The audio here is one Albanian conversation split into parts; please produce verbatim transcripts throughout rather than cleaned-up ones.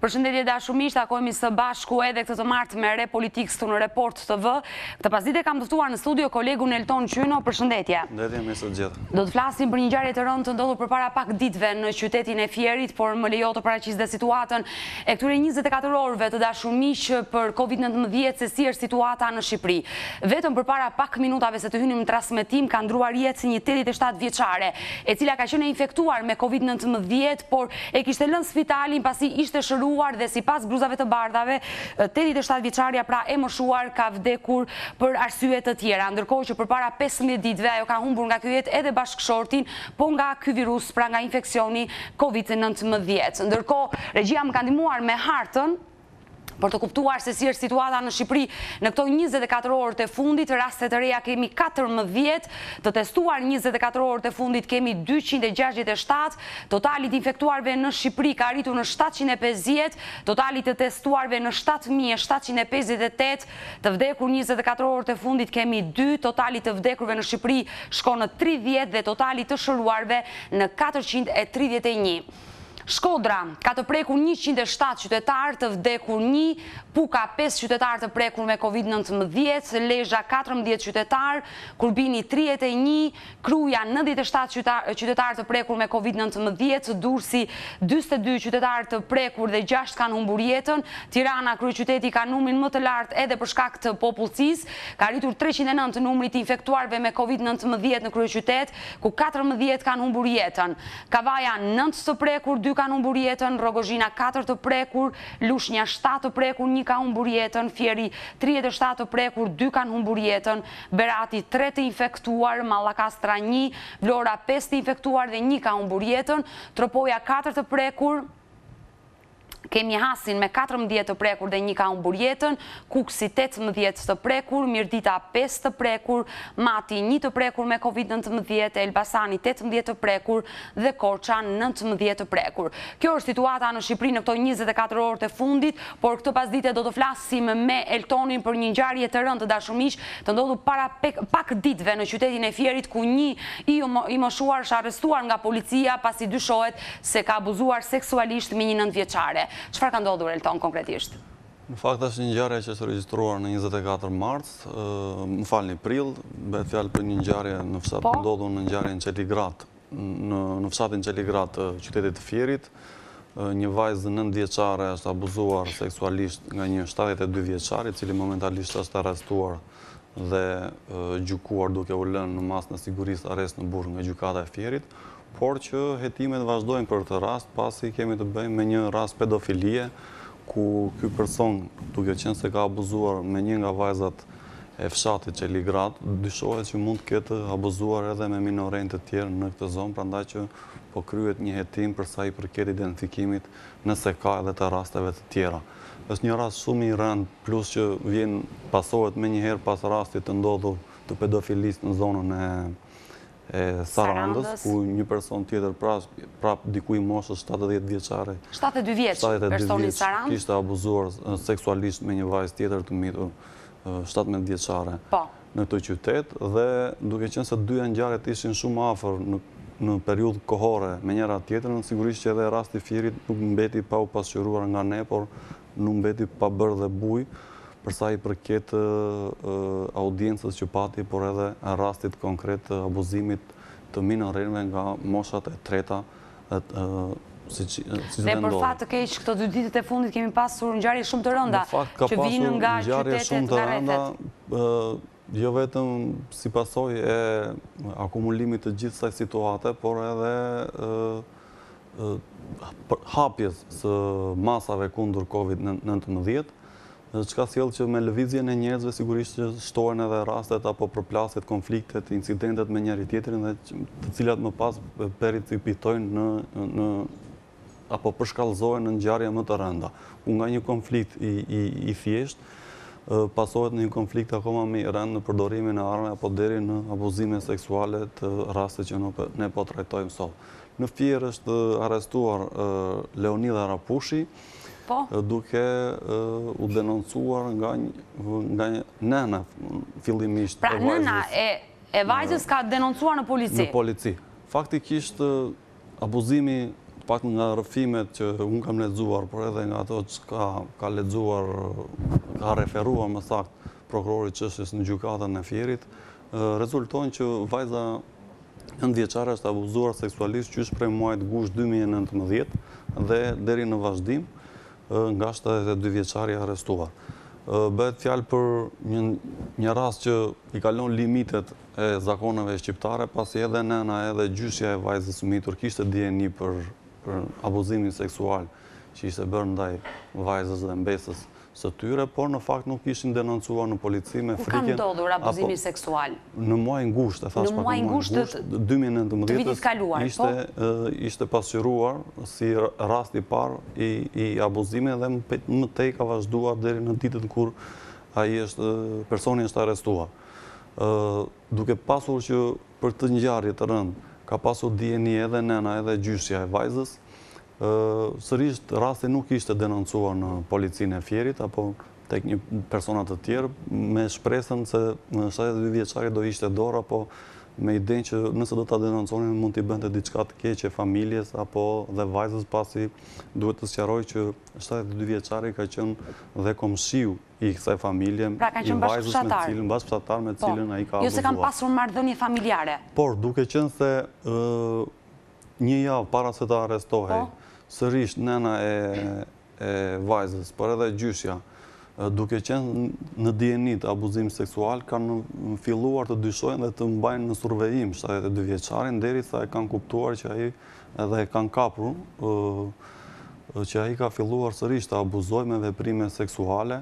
Përshëndetje dashumisht, takohemi së bashku edhe këtë të martë me Re Politikës këtu në Report T V. Këtë pasdite kam dëftuar në studio kolegun Elton Qyno, përshëndetje. Përshëndetje, me së gjithë. Do të flasim për një ngjarje të rëndë të ndodhur përpara pak ditëve në qytetin e Fierit, por më lejo të paraqis dhe situatën e këtyre njëzet e katër orëve të dashumish për Covid nëntëmbëdhjetë se si është situata në Shqipëri. Vetëm përpara pak minutave se të hynim në transmetim ka ndruar jetë një tetëdhjetë e shtatë vjeçare, e cila ka qenë infektuar me Covid nëntëmbëdhjetë, por e kishte lënë spitalin pasi ishte shëruar dhe si pas bluzave të bardhave, tetëdhjetë e shtatë vjeçaria pra e moshuar ka vdekur për arsye të tjera, ndërkohë që përpara pesëmbëdhjetë ditëve ajo ka humbur nga ky jetë edhe bashkëshortin, po nga ky virus, pra nga infeksioni Covid nëntëmbëdhjetë. Ndërkohë, regjia më ka ndihmuar me hartën për të kuptuar se si është situata në Shqipëri në këto njëzet e katër orët e fundit. Raste të reja kemi katërmbëdhjetë, të testuar njëzet e katër orët e fundit kemi dyqind e gjashtëdhjetë e shtatë, totalit infektuarve në Shqipëri ka arritur në shtatëqind e pesëdhjetë, totalit të testuarve në shtatë mijë shtatëqind e pesëdhjetë e tetë, të vdekur njëzet e katër orët e fundit kemi dy, totalit të vdekurve në Shqipëri shkon në tridhjetë dhe totalit të shëruarve në katërqind e tridhjetë e një. Shkodra ka të prekur njëqind e shtatë qytetarë, të vdekur një, Puka pesë qytetarë të prekur me Covid nëntëmbëdhjetë, Lezhë katërmbëdhjetë qytetarë, Kurbini tridhjetë e një, Kruja nëntëdhjetë e shtatë qytetarë të prekur me Covid nëntëmbëdhjetë, Durrësi dyzet e dy qytetarë të prekur dhe gjashtë kanë humbur jetën, Tirana kryeqyteti ka numrin më të lartë edhe për shkak të popullsisë, ka arritur treqind e nëntë numri të infektuarve me Covid nëntëmbëdhjetë në kryeqytet, ku katërmbëdhjetë kanë humbur jetën. Kavaja nëntë të prekur, dy kanë humbur jetën, Rogozhina katër të prekur, Lushnja shtatë të prekur, një ka humbur jetën, Fieri tridhjetë e shtatë të prekur, dy kanë humbur jetën, Berati tre të infektuar, Mallakastra një, Vlora pesë të infektuar dhe një ka humbur jetën, Tropoja katër të prekur, kemi Hasin me katërmbëdhjetë të prekur dhe një ka humbur jetën, Kuksi tetëmbëdhjetë të prekur, Mirdita pesë të prekur, Mati një të prekur me Covid nëntëmbëdhjetë, Elbasani tetëmbëdhjetë të prekur dhe Korça nëntëmbëdhjetë të prekur. Kjo është situata në Shqipëri në këto njëzet e katër orët e fundit, por këtë pasdite do të flasim me Eltonin për një ngjarje të rëndë të dashumish të ndodhur para pak ditëve në qytetin e Fierit, ku një i moshuar është arrestuar nga policia pasi dyshohet se ka abuzuar seksualisht me një nëntëvjeçare. Çfarë ka ndodhur, Elton, konkretisht? Në fakt është një ngjarje që është regjistruar në njëzet e katër mars, më falni prill, bëhet fjalë për një ngjarje në fshat të ndodhur në ngjarjen Qeligrat, në fshatin Qeligrat të qytetit të Fierit. Një vajzë nëntë vjeçare është abuzuar seksualisht nga një shtatëdhjetë e dy vjeçar, i cili momentalisht është arrestuar dhe gjykuar duke u lënë në masën e sigurisë arrest në Burg nga gjykata e Fierit, por që hetimet vazhdojnë për këtë rast, pasi kemi të bëjmë me një rast pedofilie, ku ky person, duke qenë se ka abuzuar me një nga vajzat e fshatit Qeligrat, dyshohet që mund të ketë abuzuar edhe me minorenjtë të tjerë në këtë zonë, prandaj që po kryhet një hetim për sa i përket identifikimit nëse ka edhe të rasteve të tjera. Është një rast shumë i rëndë, plus që vjen pasohet me njëherë pas rastit të ndodhur të pedofilisë në zonën e e Sarandës, ku një person tjetër prap diku i moshës shtatëdhjetë vjeçare, shtatëdhjetë e dy vjeç personi i Sarandës, kishte abuzuar seksualisht me një vajzë tjetër të mitur shtatëdhjetë vjeçare në këtë qytet, dhe duke qenë se dyja ngjarjet ishin shumë afër në periudhë kohore me njëra tjetrën, sigurisht që edhe rasti i Fierit nuk mbeti pa u pasqyruar nga ne, por nuk mbeti pa bërë dhe bujë përsa i përket audiencës që pati, por edhe rastit konkret të abuzimit të minorenjve nga moshat e treta, si që ndodhë. Dhe për fat të keq, këto dy ditët e fundit kemi pasur ngjarje shumë të rënda, që vinë nga qytetet nga rrethet. Jo vetëm si pasojë e akumulimit të gjithë kësaj situate, por edhe hapjes së masave kundër Covid nëntëmbëdhjetë, çka sjell që me lëvizjen e njerëzve sigurisht që shtohen edhe rastet apo përplasjet, konfliktet, incidentet me njëri tjetrin, dhe të cilat më pas pericipitojnë në apo përshkallëzohen në ngjarje më të rënda. Ku nga një konflikt i thjesht pasohet në një konflikt akoma më i rëndë në përdorimin e armëve apo deri në abuzime seksuale të raste që ne po trajtojmë sot. Në Fier është arrestuar Leonida Rapushi, duke u denoncuar nga nëna fillimisht. Pra nëna e vajzës ka denoncuar në polici? Në polici. Faktikisht abuzimi pak nga rrëfimet që unë kam lexuar, por edhe nga ato që ka, ka lexuar, ka referuar më saktë prokurori çështjes në gjykatën e Fierit, rezultojnë që vajza nëntëvjeçare është abuzuar seksualisht qysh prej muajit gusht dy mijë e nëntëmbëdhjetë dhe deri në vazhdim nga shtatëdhjetë e dy vjeçari arrestuar. Bëhet fjalë për një, një rast që i kalon limitet e zakoneve shqiptare, pasi edhe nëna edhe gjyshja e vajzës fëmitur kishte dijeni për, për abuzimin seksual që ishte bërë ndaj vajzës dhe mbesës së tyre, por në fakt nuk ishin denoncuar në polici me frikën. Ku ka ndodhur abuzimi seksual? Në muajin gusht, e thash pak në muajin gusht, dy mijë e nëntëmbëdhjetë ishte ishte pasqyruar si rast i parë i, i abuzimit dhe më tej ka vazhduar deri në ditën kur ai është personi është arrestuar. Ë duke pasur që për të ngjarje të rënd ka pasur dijeni edhe nëna edhe gjyshja e vajzës, sërish rasti nuk ishte denoncuar në policinë e Fierit apo tek një persona të tjerë me shpresën se në shtatëdhjetë e dy vjeçari do ishte dorë apo me idenë që nëse do ta denonconin mund t'i bënte diçka të keqe familjes apo dhe vajzës, pasi duhet të sqaroj që shtatëdhjetë e dy vjeçari ka qenë dhe komshiu i kësaj familje, pra, ka qenë bashkëfshatar. Me cilën bashkëfshatar me cilën ai ka abuzuar. Jo se kanë pasur marrëdhënie familjare. Por duke qenë se ë, një javë para se të arrestohej, sërish nëna e, e vajzës, por edhe gjyshja, duke qenë në dijeni të abuzim seksual, kanë filluar të dyshojnë dhe të mbajnë në survejim shtatëdhjetë e dy vjeçarin, derisa e kanë kuptuar që ai edhe e kanë kapur, që ai ka filluar sërish të abuzojë me veprime seksuale.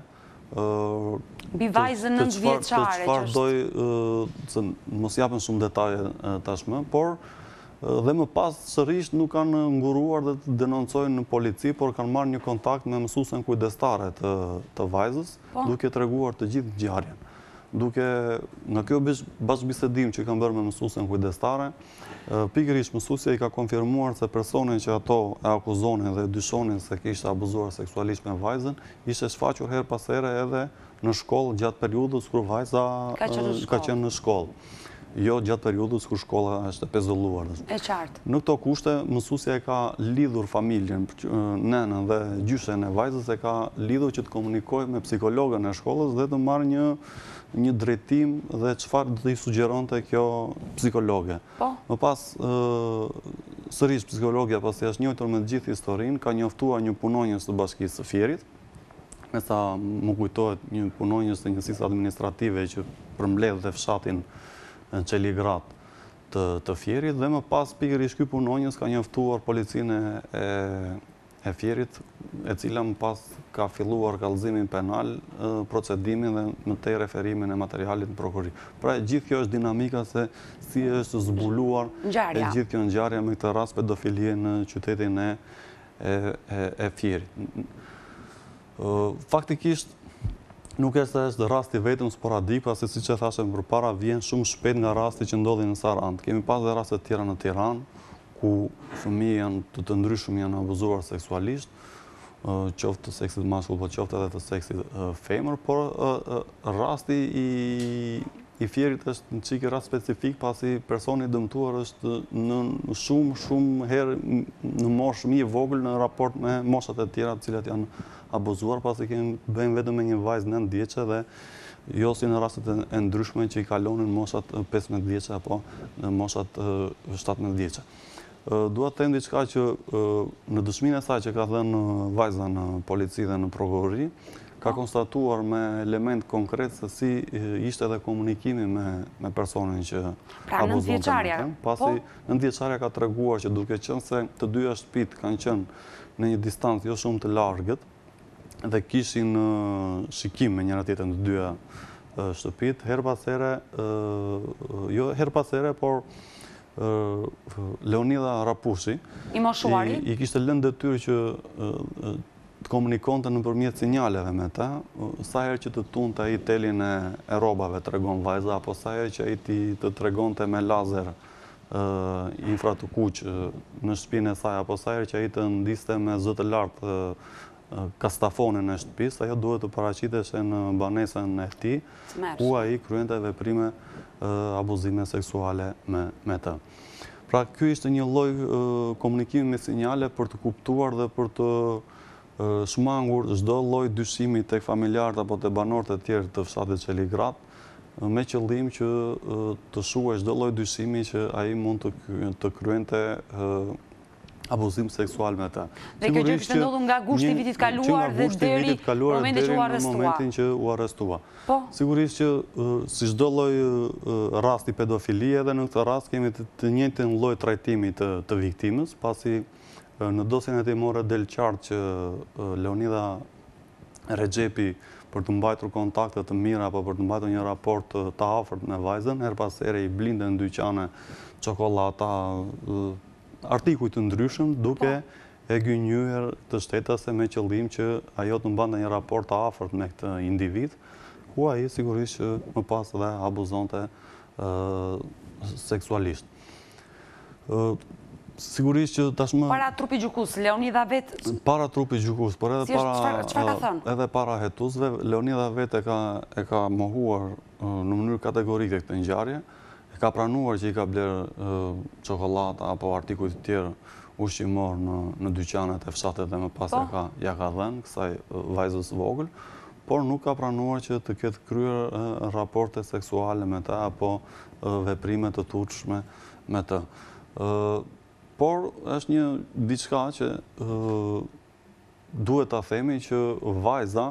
Mbi vajzën nëntë vjeçare. Të çfarë doj, se mos japën shumë detaje tashmë, por dhe më pas sërish nuk kanë nguruar dhe të denoncojnë në polici, por kanë marrë një kontakt me mësuesen kujdestare të, të vajzës, duke treguar të gjithë ngjarjen. Duke nga kjo bashkëbisedim që kanë bërë me mësuesen kujdestare, pikërisht mësuesja i ka konfirmuar se personin që ato e akuzonin dhe dyshonin se kishte abuzuar seksualisht me vajzën, ishte shfaqur her pas here edhe në shkollë gjatë periudhës kur vajza ka qenë në shkollë. Jo gjatë periudhës kur shkolla është e pezulluar. E qartë. Në këto kushte, mësuesja e ka lidhur familjen, nënën dhe gjyshen e vajzës e ka lidhur që të komunikojë me psikologën e shkollës dhe të marrë një, një drejtim dhe çfarë do t'i sugjeronte kjo psikologe. Po. Më pas, sërish psikologja pasi është njohur me të gjithë historinë, ka njoftuar një punonjës të Bashkisë së Fierit, me sa më kujtohet një punonjës të njësisë administrative që përmbledh dhe fshatin në Qeligrat të, të Fierit, dhe më pas pikërisht ky punonjës ka njoftuar policinë e, e Fierit, e cila më pas ka filluar kallëzimin penal, procedimin dhe më tej referimin e materialit në prokurori. Pra gjithë kjo është dinamika se si është zbuluar e gjithë kjo ngjarje me këtë rast pedofilie në qytetin e, e, e, e Fierit. Faktikisht nuk është se është rasti vetëm sporadik, pasi siç e thashëm përpara vjen shumë shpejt nga rasti që ndodhi në Sarandë. Kemi pas dhe raste të tjera në Tiranë, ku fëmijë janë të të ndryshëm janë abuzuar seksualisht, qoftë të seksit mashkull, po qoftë edhe të seksit femër, por rasti i i Fierit është një çike rast specifik, pasi personi dëmtuar është në shumë shumë herë në moshë më e vogël në raport me moshat e tjera të cilat janë abuzuar, pasi kemi bëjmë vetëm me një vajzë nëntë vjeçare dhe jo si në rastet e ndryshme që i kalonin moshat pesëmbëdhjetë vjeçare apo në moshat shtatëmbëdhjetë vjeçare. Dua të them diçka që në dëshminë e saj që ka dhënë vajza në polici dhe në prokurori, ka konstatuar me element konkret se si ishte edhe komunikimi me, me personin që pra, abuzonte. Pra pasi nëntëvjeçarja ka treguar që duke qenë se të dyja shtëpitë kanë qenë në një distancë jo shumë të largët dhe kishin shikim me njëra tjetrën të dyja shtëpitë, her pas here, jo her pas here, por Leonida Rapushi i moshuari i, i kishte lënë detyrë që të komunikonte nëpërmjet sinjaleve me ta, sa herë që të tunte ai telin e, e rrobave, tregon vajza, apo sa herë që ai të tregonte me lazer uh, infra të kuq uh, në shtëpinë e saj, apo sa herë që ai të ndiste me zë të lartë uh, uh, kastafonin e shtëpisë, ajo duhet të paraqiteshe në banesën e tij, ku ai kryente veprime uh, abuzime seksuale me, me të. Pra, kjo ishte një lloj komunikimi me sinjale për të kuptuar dhe për të shmangur çdo lloj dyshimi tek familjarët apo te banorët e tjerë të fshatit Çeligrat, me qëllim që të shuaj çdo lloj dyshimi që ai mund të kryente abuzim seksual me ta. Dhe kjo gjë kishte ndodhur nga gushti i vitit kaluar dhe deri në momentin që u arrestua. Sigurisht që si çdo lloj rasti pedofilie, edhe në këtë rast kemi të njëjtin lloj trajtimi të viktimës, pasi në dosjen e timore del qartë që Leonida Rexhepi, për të mbajtur kontakte të mira apo për të mbajtur një raport të afërt me vajzën, her pas here i blinte në dyqane çokolata, artikuj të ndryshëm, duke e gënjyer të shtetase me qëllim që ajo të mbante një raport të afërt me këtë individ, ku ai sigurisht që më pas edhe abuzonte seksualisht. Sigurisht që tashmë... Para trupi gjykus, Leonida vetë... Para trupi gjykus, por edhe para hetuesve, Leonida vetë e ka mohuar në mënyrë kategorike këtë ngjarje, e ka pranuar që i ka blerë çokolata apo artikuj të tjerë ushqimor në dyqanet e fshatit dhe më pas ja ka dhënë kësaj vajzës vogël, por nuk ka pranuar që të ketë kryer raporte seksuale me ta apo veprime të turpshme me të. Por është një diçka që duhet ta themi që vajza,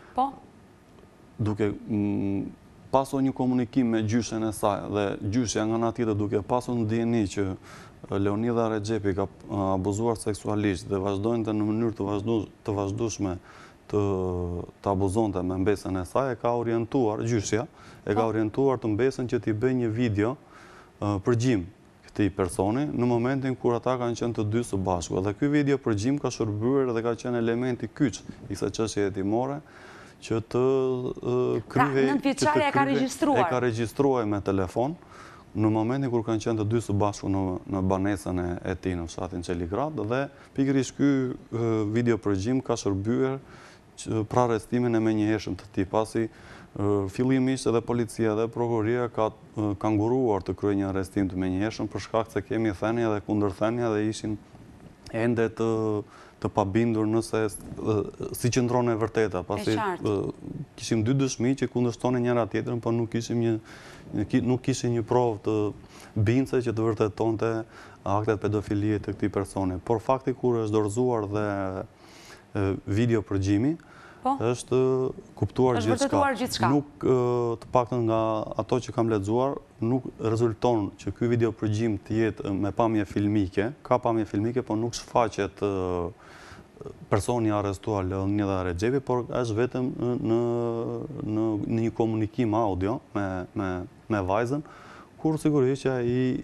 duke pasur një komunikim me gjyshen e saj dhe gjyshja nga ana tjetër duke pasur ndjeni që Leonida Rexhepi ka abuzuar seksualisht dhe vazhdojnë në mënyrë të vazhdueshme të abuzonte me mbesën e saj, e ka orientuar gjyshja, e ka orientuar të mbesën që t'i bëjë një video përgjim këtij personi në momentin kur ata kanë qenë të dy së bashku. Dhe ky video përgjim ka shërbyer dhe ka qenë elementi kyç i kësaj çështje hetimore që të kryhej, nëntëvjeçaria e ka regjistruar. E ka regjistruar me telefon në momentin kur kanë qenë të dy së bashku në banesën e tij në fshatin Çeligrat, dhe pikërisht ky video përgjim ka shërbyer për arrestimin e menjëhershëm të tij, pasi fillimisht edhe policia dhe prokuroria ka nguruar të kryejë një arrestim të menjëhershëm për shkak se kemi thënie dhe kundërthënie dhe ishin ende të të pabindur nëse si qëndron e vërteta, pasi kishim dy dëshmi që kundërshtonin njëra tjetrën, por nuk kishim një nuk kishim një provë të bindse që të vërtetonte aktet pedofilie të këtij personi. Por fakti kur është dorëzuar dhe video përgjimi, është kuptuar gjithçka. Nuk, të paktën nga ato që kam lexuar, nuk rezulton që ky video përgjim të jetë me pamje filmike, ka pamje filmike, por nuk shfaqet personi arrestuar Leonida Rexhepi, por është vetëm në një komunikim audio me vajzën, kur sigurisht që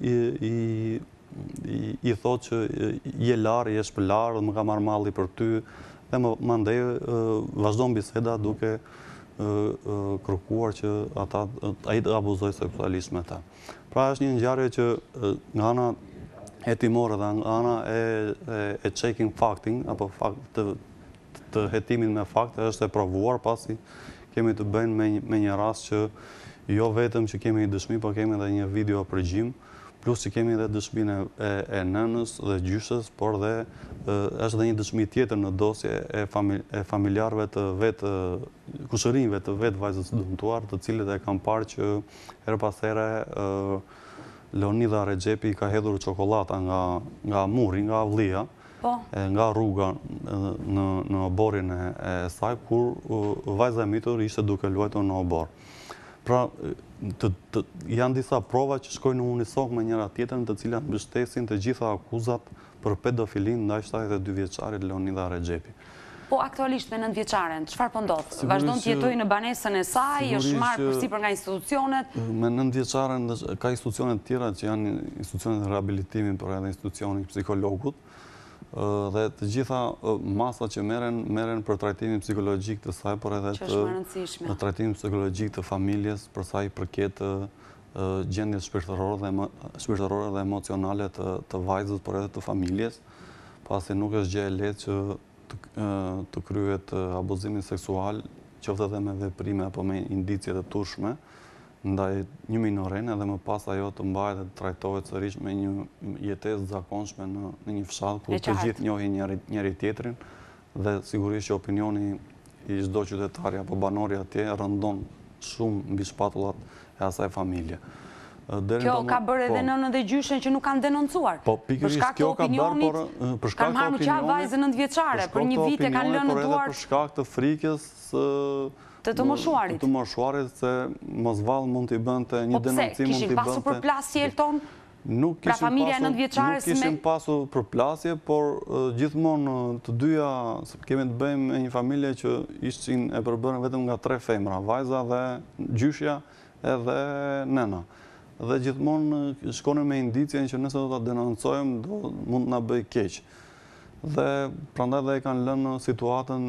i thot që je larë, je shpëlarë, më ka marrë malli për ty, dhe më mandej vazhdon biseda duke kërkuar që ai të abuzoj seksualisht me ta. Pra është një ngjarje që nga ana hetimore dhe nga ana e checking facting, apo të hetimin me fakte, është e provuar, pasi kemi të bëjmë me një rast që jo vetëm që kemi një dëshmi, por kemi edhe një video përgjim, plus që kemi edhe dëshminë e nënës dhe gjyshës, por dhe është dhe një dëshmi tjetër në dosje e familjarëve të vetë, kushërinjve të vetë vajzës së dëmtuar, të cilët e kanë parë që her pas here Leonida Rexhepi ka hedhur çokolata nga muri, nga avllia, nga rruga në oborin e saj, kur vajza e mitur ishte duke luajtur në obor. Pra, janë disa prova që shkojnë në unison me njëra tjetrën, të cilat mbështesin të gjitha akuzat për pedofilin ndaj shtatëdhjetë e dy vjeçarit Leonida Rexhepi. Po aktualisht me nëntëvjeçaren, çfarë po ndodh? Vazhdon të jetojë në banesën e saj, është marrë përsipër nga institucionet? Me nëntëvjeçaren ka institucione të tjera që janë institucionet e rehabilitimit, por edhe institucioni psikologut, dhe të gjitha masat që merren për trajtimin psikologjik të saj, por edhe të trajtimin psikologjik të familjes, për sa i përket gjendjes shpirtërore dhe emocionale të vajzës, por edhe të familjes, pasi nuk është gjë e lehtë që të kryhet abuzimi seksual, qoftë edhe me veprime apo me indicie të turshme, ndaj një minorene dhe më pas ajo të mbahet dhe të trajtohet sërish me një jetesë zakonshme në, në një fshat ku të gjithë njohin njëri, njëri tjetrin dhe sigurisht që opinioni i çdo qytetari apo banori atje rëndon shumë mbi shpatullat e asaj familje. Kjo ka bërë edhe nënën dhe gjyshen që nuk kanë denoncuar. Po, pikërisht kjo ka bërë, por për shkak të opinionit, kanë marrë vajzën nëntëvjeçare, për një vit e kanë lënë në duar për shkak të frikës të të moshuarit. Të moshuarit se mos vallë mund t'i bënte një denoncim, mund t'i bënte. Kishin pasur përplasje Elton? Nuk kishin pasur përplasje, por gjithmonë të dyja kemi të bëjmë me një familje që ishin e përbërën vetëm nga tre femra, vajza dhe gjyshja edhe nëna. Dhe gjithmonë shkonin me indicjen që nëse do ta denoncojmë, do mund na bëj keq. Dhe prandaj dhe e kanë lënë situatën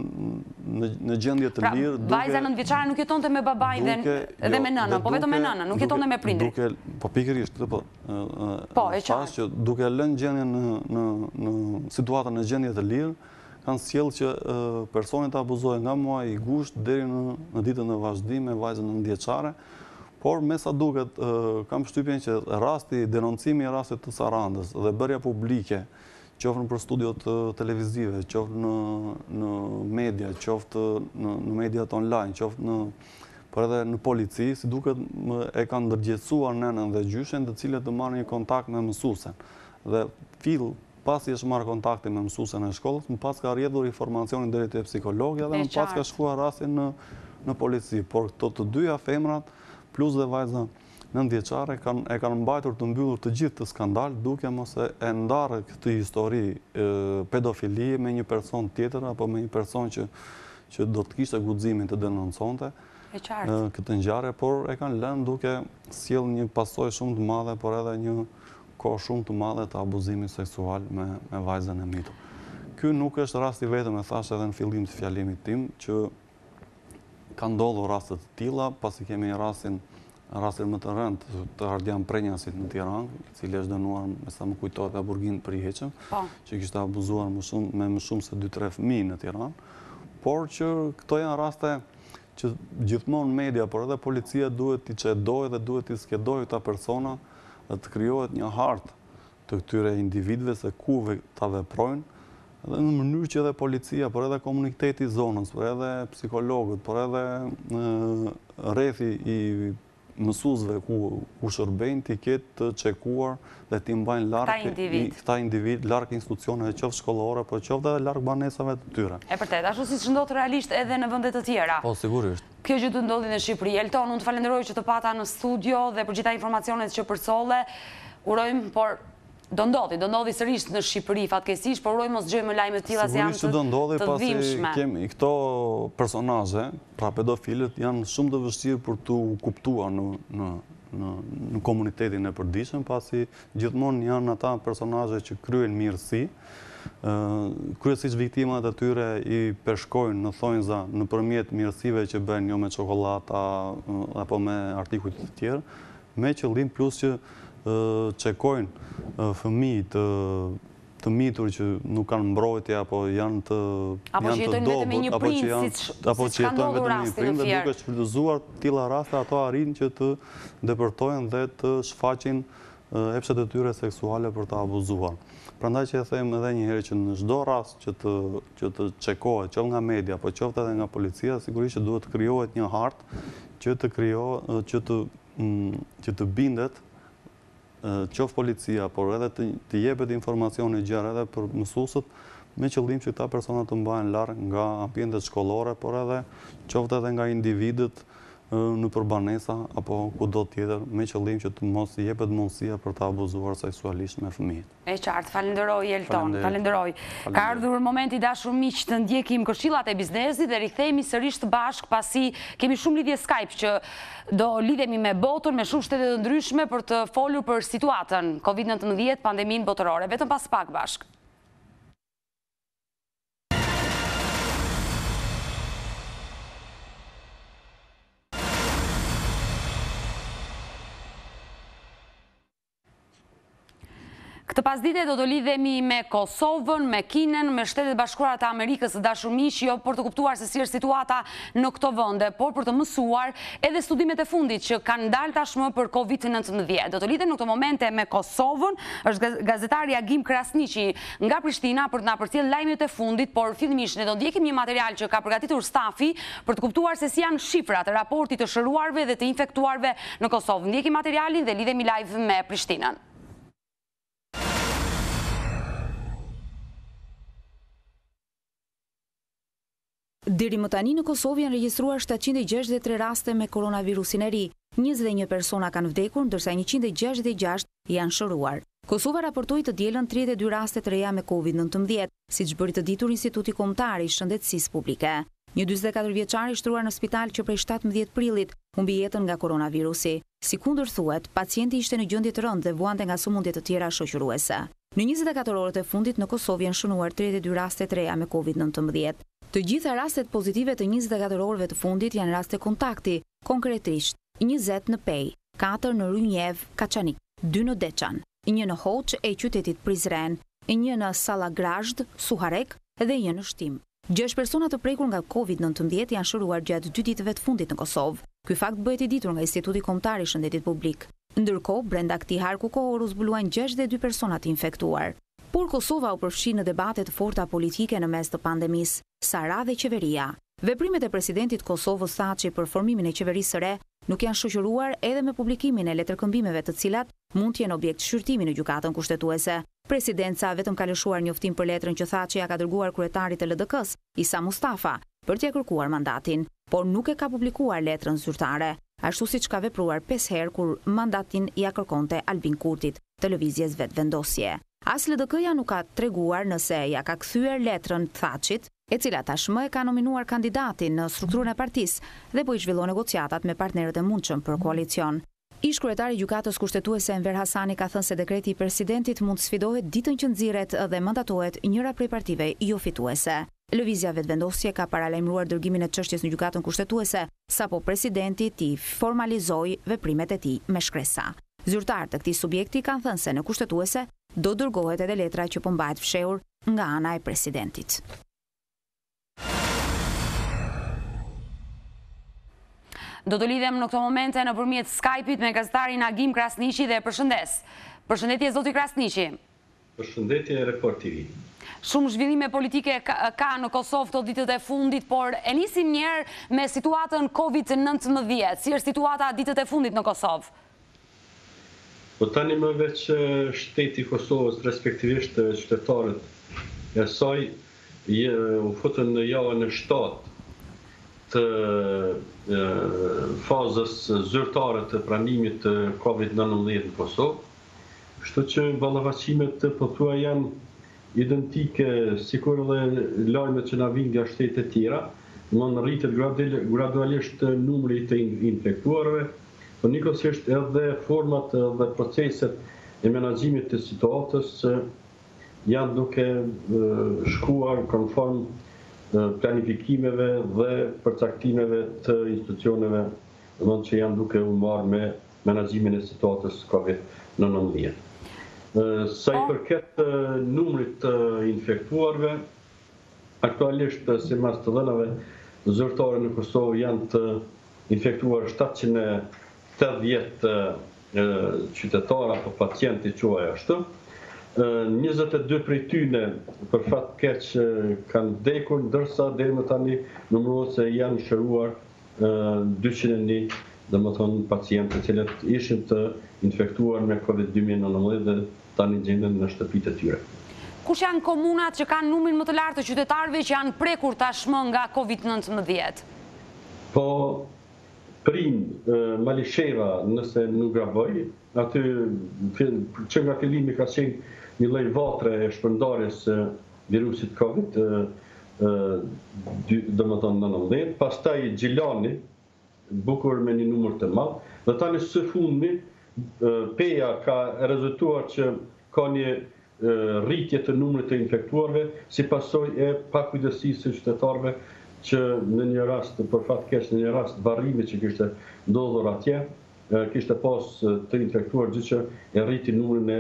në gjendje të lirë. Pra, vajza nëntëvjeçare nuk jetonte me babain dhe me nënën, po vetëm me nënën, nuk jetonte me prindrit. Po pikërisht, po. Po, e qartë. Që duke lënë gjendjen në situatën në gjendje të lirë, kanë sjellë që personi të abuzohej nga muaji i gusht deri në ditën e vazhdim me vajzën nëntëvjeçare. Por me sa duket, kam shtypjen që rasti, denoncimi i rastit të Sarandës dhe bërja publike, qoftë në për studiot televizive, qoftë në media, qoftë në mediat online, qoftë në por edhe në polici, si duket e kanë ndërgjegjësuar nënën dhe gjyshen, të cilët të marrin një kontakt me mësuesen. Dhe fill pasi është marrë kontakti me mësuesen e shkollës, më pas ka rrjedhur informacionin deri te psikologja dhe më pas ka shkuar rasti në në polici. Por këto të dyja femrat plus dhe vajza nëntëvjeçare e kanë mbajtur të mbyllur të gjithë të skandal, duke mos e ndarë këtë histori pedofilie me një person tjetër apo me një person që që do të kishte guximin të denonconte këtë ngjarje, por e kanë lënë duke sjellë një pasojë shumë të madhe, por edhe një kohë shumë të madhe të abuzimit seksual me me vajzën e mitur. Ky nuk është rasti vetëm, e thash edhe në fillim të fjalimit tim, që ka ndodhur raste të tilla, pasi kemi rastin rastin më të rëndë të Ardian Prenjasit në Tiranë, i cili është dënuar, me sa më kujtohet, nga Burgin Priheqëm, që kishte abuzuar me më shumë se dy tre fëmijë në Tiranë, por që këto janë raste që gjithmonë media, por edhe policia duhet t'i çedojë dhe duhet t'i skedojë këta persona dhe të krijohet një hartë të këtyre individëve se ku ta veprojnë, dhe në mënyrë që edhe policia, por edhe komuniteti i zonës, por edhe psikologët, por edhe rrethi i mësuesve ku shërbejnë, t'i ketë të çekuar dhe t'i mbajnë larg këta individ, larg institucioneve qoftë shkollore, por qoftë edhe larg banesave të tyre. E vërtet, ashtu siç ndodh realisht edhe në vende të tjera. Po, sigurisht. Kjo gjë të ndodhi në Shqipëri. Elton, unë të falenderoj që të pata në studio dhe për gjitha informacionet që përsolle. Urojmë, por do ndodhi, do ndodhi sërish në Shqipëri fatkeqësisht, por urojmë mos dëgjojmë lajme të tilla se janë të ndodhi, pasi kemi këto personazhe, pra pedofilët, janë shumë të vështirë për tu kuptuar në në në komunitetin e përditshëm, pasi gjithmonë janë ata personazhe që kryejnë mirësi, kryesisht viktimat e tyre i përshkojnë në thonjza nëpërmjet mirësive që bëjnë, jo me çokoladata apo me artikuj të tjerë, me qëllim plus që çekojnë fëmijë të të mitur që nuk kanë mbrojtje apo janë të apo që jetojnë vetëm me një prind, apo që jetojnë vetëm me një prind dhe duke shfrytëzuar tilla raste, ato arrin që të depërtojnë dhe të shfaqin epshet e tyre seksuale për të abuzuar. Prandaj që e them edhe një herë që në çdo rast që të që të çekohet, qoftë nga media, apo qoftë edhe nga policia, sigurisht që duhet të krijohet një hartë që të krijohet, që të që të bindet qoftë policia, por edhe të jepet informacione gjerë edhe për mësuesët, me qëllim që këta persona të mbahen larg nga ambientet shkollore, por edhe qoftë edhe nga individët në përbanesa apo kudo tjetër, me qëllim që të mos jepet mundësia për të abuzuar seksualisht me fëmijët. E qartë, falenderoj Elton, falenderoj. Ka ardhur momenti dashur miq të ndjekim këshillat e biznesit dhe rikthehemi sërish të bashk, pasi kemi shumë lidhje Skype që do lidhemi me botën, me shumë shtete të ndryshme për të folur për situatën Covid nëntëmbëdhjetë, pandeminë botërore. Vetëm pas pak bashk. Këtë pasdite do të lidhemi me Kosovën, me Kinën, me Shtetet Bashkuara të Amerikës së dashur miq, jo për të kuptuar se si është situata në këto vende, por për të mësuar edhe studimet e fundit që kanë dalë tashmë për Covid nëntëmbëdhjetë. Do të lidhem në këtë momente me Kosovën, është gazetari Agim Krasniqi nga Prishtina për të na përcjellë lajmet e fundit, por fillimisht ne do ndjekim një material që ka përgatitur stafi për të kuptuar se si janë shifrat e raportit të shëruarve dhe të infektuarve në Kosovë. Ndjekim materialin dhe lidhemi live me Prishtinën. Deri më tani në Kosovë janë regjistruar shtatëqind e gjashtëdhjetë e tre raste me koronavirusin e ri. njëzet e një persona kanë vdekur, ndërsa njëqind e gjashtëdhjetë e gjashtë janë shëruar. Kosova raportoi të dielën tridhjetë e dy raste të reja me Covid nëntëmbëdhjetë, siç bëri të ditur Instituti Kombëtar i Shëndetësisë Publike. Një dyzet e katër vjeçar i shtruar në spital që prej shtatëmbëdhjetë prillit humbi jetën nga koronavirusi. Sikundër thuhet, pacienti ishte në gjendje të rëndë dhe vuante nga sëmundje të tjera shoqëruese. Në njëzet e katër orët e fundit në Kosovë janë shënuar tridhjetë e dy raste të reja me Covid nëntëmbëdhjetë. Të gjitha rastet pozitive të njëzet e katër orëve të fundit janë raste kontakti, konkretisht njëzet në Pej, katër në Rynjev, Kaçanik, dy në Deçan, një në Hoç e qytetit Prizren, një në Sallagrazhd, Suharek dhe një në Shtim. Gjashtë persona të prekur nga Covid nëntëmbëdhjetë janë shëruar gjatë dy ditëve të fundit në Kosovë. Ky fakt bëhet i ditur nga Instituti Kombëtar i Shëndetit Publik. Ndërkohë, brenda këtij harku kohor u zbuluan gjashtëdhjetë e dy persona të infektuar. Por Kosova u përfshi në debate të forta politike në mes të pandemisë. Sara dhe qeveria. Veprimet e presidentit Kosovës Thaçi për formimin e qeverisë së re nuk janë shoqëruar edhe me publikimin e letërkëmbimeve të cilat mund të jenë objekt shqyrtimi në gjykatën kushtetuese. Presidenca vetëm ka lëshuar njoftim për letrën që Thaçi ja ka dërguar kryetarit të L D K-s, Isa Mustafa, për t'ia kërkuar mandatin, por nuk e ka publikuar letrën zyrtare, ashtu siç ka vepruar pesë herë kur mandatin ja kërkonte Albin Kurtit, të lëvizjes vetvendosje. As L D K-ja nuk ka treguar nëse ja ka kthyer letrën Thaçit, e cila tashmë e ka nominuar kandidatin në strukturën e partisë dhe po i zhvillon negociatat me partnerët e mundshëm për koalicion. Ish kryetari i gjykatës kushtetuese Enver Hasani ka thënë se dekreti i presidentit mund të sfidohet ditën që nxirret dhe mandatohet njëra prej partive jo fituese. Lëvizja vetvendosje ka paralajmëruar dërgimin e çështjes në gjykatën kushtetuese, sapo presidenti ti formalizoi veprimet e tij me shkresa. Zyrtarët e këtij subjekti kanë thënë se në kushtetuese do dërgohet edhe letra që po mbahet fshehur nga ana e presidentit. Do të lidhem në këto momente nëpërmjet Skype-it me gazetarin Agim Krasniqi dhe përshëndes. Përshëndetje zoti Krasniqi. Përshëndetje Report T V. Shumë zhvillime politike ka në Kosovë këto ditët e fundit, por e nisim një herë me situatën Covid nëntëmbëdhjetë. Si është situata ditët e fundit në Kosovë? Po tani më veç shteti i Kosovës, respektivisht qytetarët e saj, u futën në javën e shtatë të fazës zyrtare të pranimit të Covid nëntëmbëdhjetë në Kosovë. Kështu që ballafaqqimet po thua janë identike sikur edhe lajmet që na vijnë nga shtete të tjera, domthonë rritet gradualisht numri të infektuarve, por njëkohësisht edhe format dhe proceset e menaxhimit të situatës janë duke shkuar konform planifikimeve dhe përcaktimeve të institucioneve, domthonë që janë duke u marrë me menaxhimin e situatës Covid nëntëmbëdhjetë. Sa i përket numrit të infektuarve, aktualisht sipas të dhënave zyrtare në Kosovë janë të infektuar shtatëqind e tetëdhjetë qytetarë apo pacientë quaj ashtu. njëzet e dy prej tyre për fat keq kanë vdekur, ndërsa deri më tani numërohet se janë shëruar dyqind e një, domethënë pacientë të cilët ishin të infektuar me Covid nëntëmbëdhjetë dhe tani gjenden në shtëpitë e tyre. Kush janë komunat që kanë numrin më të lartë të qytetarëve që janë prekur tashmë nga Covid nëntëmbëdhjetë? Po Prim, Malisheva, nëse nuk gaboj, aty që nga fillimi ka qenë një lloj vatre e shpërndarjes së virusit Covid, domethënë nëntëmbëdhjetë, pastaj Gjilani, bukur me një numër të madh, dhe tani së fundmi Peja ka rezultuar që ka një rritje të numrit të infektuarve si pasojë e pakujdesisë së qytetarëve që në një rast, për fat keq, në një rast varrimi që kishte ndodhur atje, kishte pas të infektuar, gjë që e rriti numrin e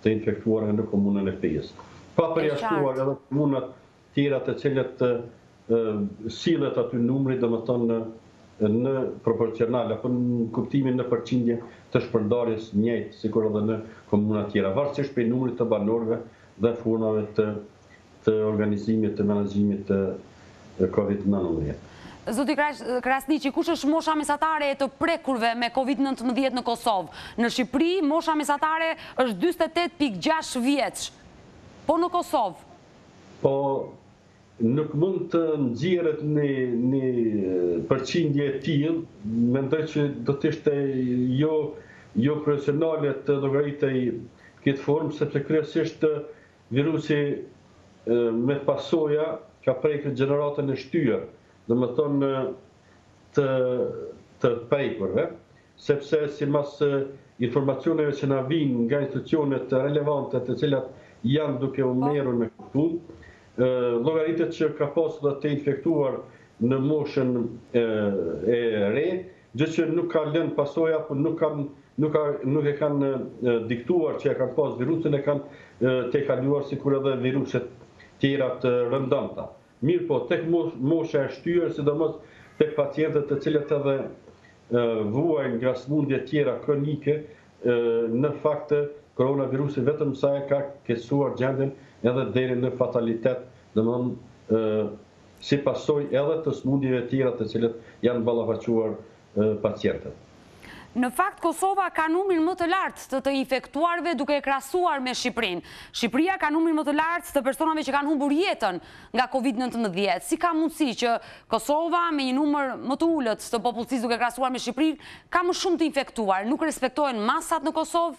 të infektuara në komunën e Pejës. Pa përjashtuar edhe komunat tjera të cilët sillet aty numri, domethënë në proporcional apo në kuptimin në përqindje të shpërndarjes njëjtë sikur edhe në komuna tjera, varësisht prej numrit të banorëve dhe formave të, të organizimit të menaxhimit të Covid nëntëmbëdhjetë. Zoti Krasniqi, kush është mosha mesatare e të prekurve me Covid nëntëmbëdhjetë në Kosovë? Në Shqipëri, mosha mesatare është dyzet e tetë pikë gjashtë vjeç. Po në Kosovë? Po nuk mund të nxjerret në një përqindje e tillë, mendoj që do të ishte jo jo profesionale të llogaritej këtë formë, sepse kryesisht virusi me pasoja ka prekur gjeneratën e shtyr, domethënë të të prekurve, sepse sipas informacioneve që na vijnë nga institucionet relevante të cilat janë duke u merrur me këtë punë, llogaritet që ka pasur dhe të infektuar në moshën e re, gjë që nuk ka lënë pasoja, apo nuk kanë nuk ka nuk e kanë diktuar që e kanë pas virusin, e kanë të kaluar sikur edhe viruset tjera të rëndëmta. Mirë po, tek mosha e shtyr, sidomos tek pacientët të cilët edhe vuajnë nga sëmundje tjera kronike, në fakt koronavirusi vetëm sa e ka keqësuar gjendjen edhe deri në fatalitet, domthonë si pasojë edhe të sëmundjeve tjera të cilët janë ballafaquar pacientët. Në fakt, Kosova ka numrin më të lartë të të infektuarve duke e krahasuar me Shqipërinë. Shqipëria ka numrin më të lartë të personave që kanë humbur jetën nga Covid nëntëmbëdhjetë. Si ka mundësi që Kosova, me një numër më të ulët të popullsisë duke krahasuar me Shqipërinë, ka më shumë të infektuar? Nuk respektohen masat në Kosovë?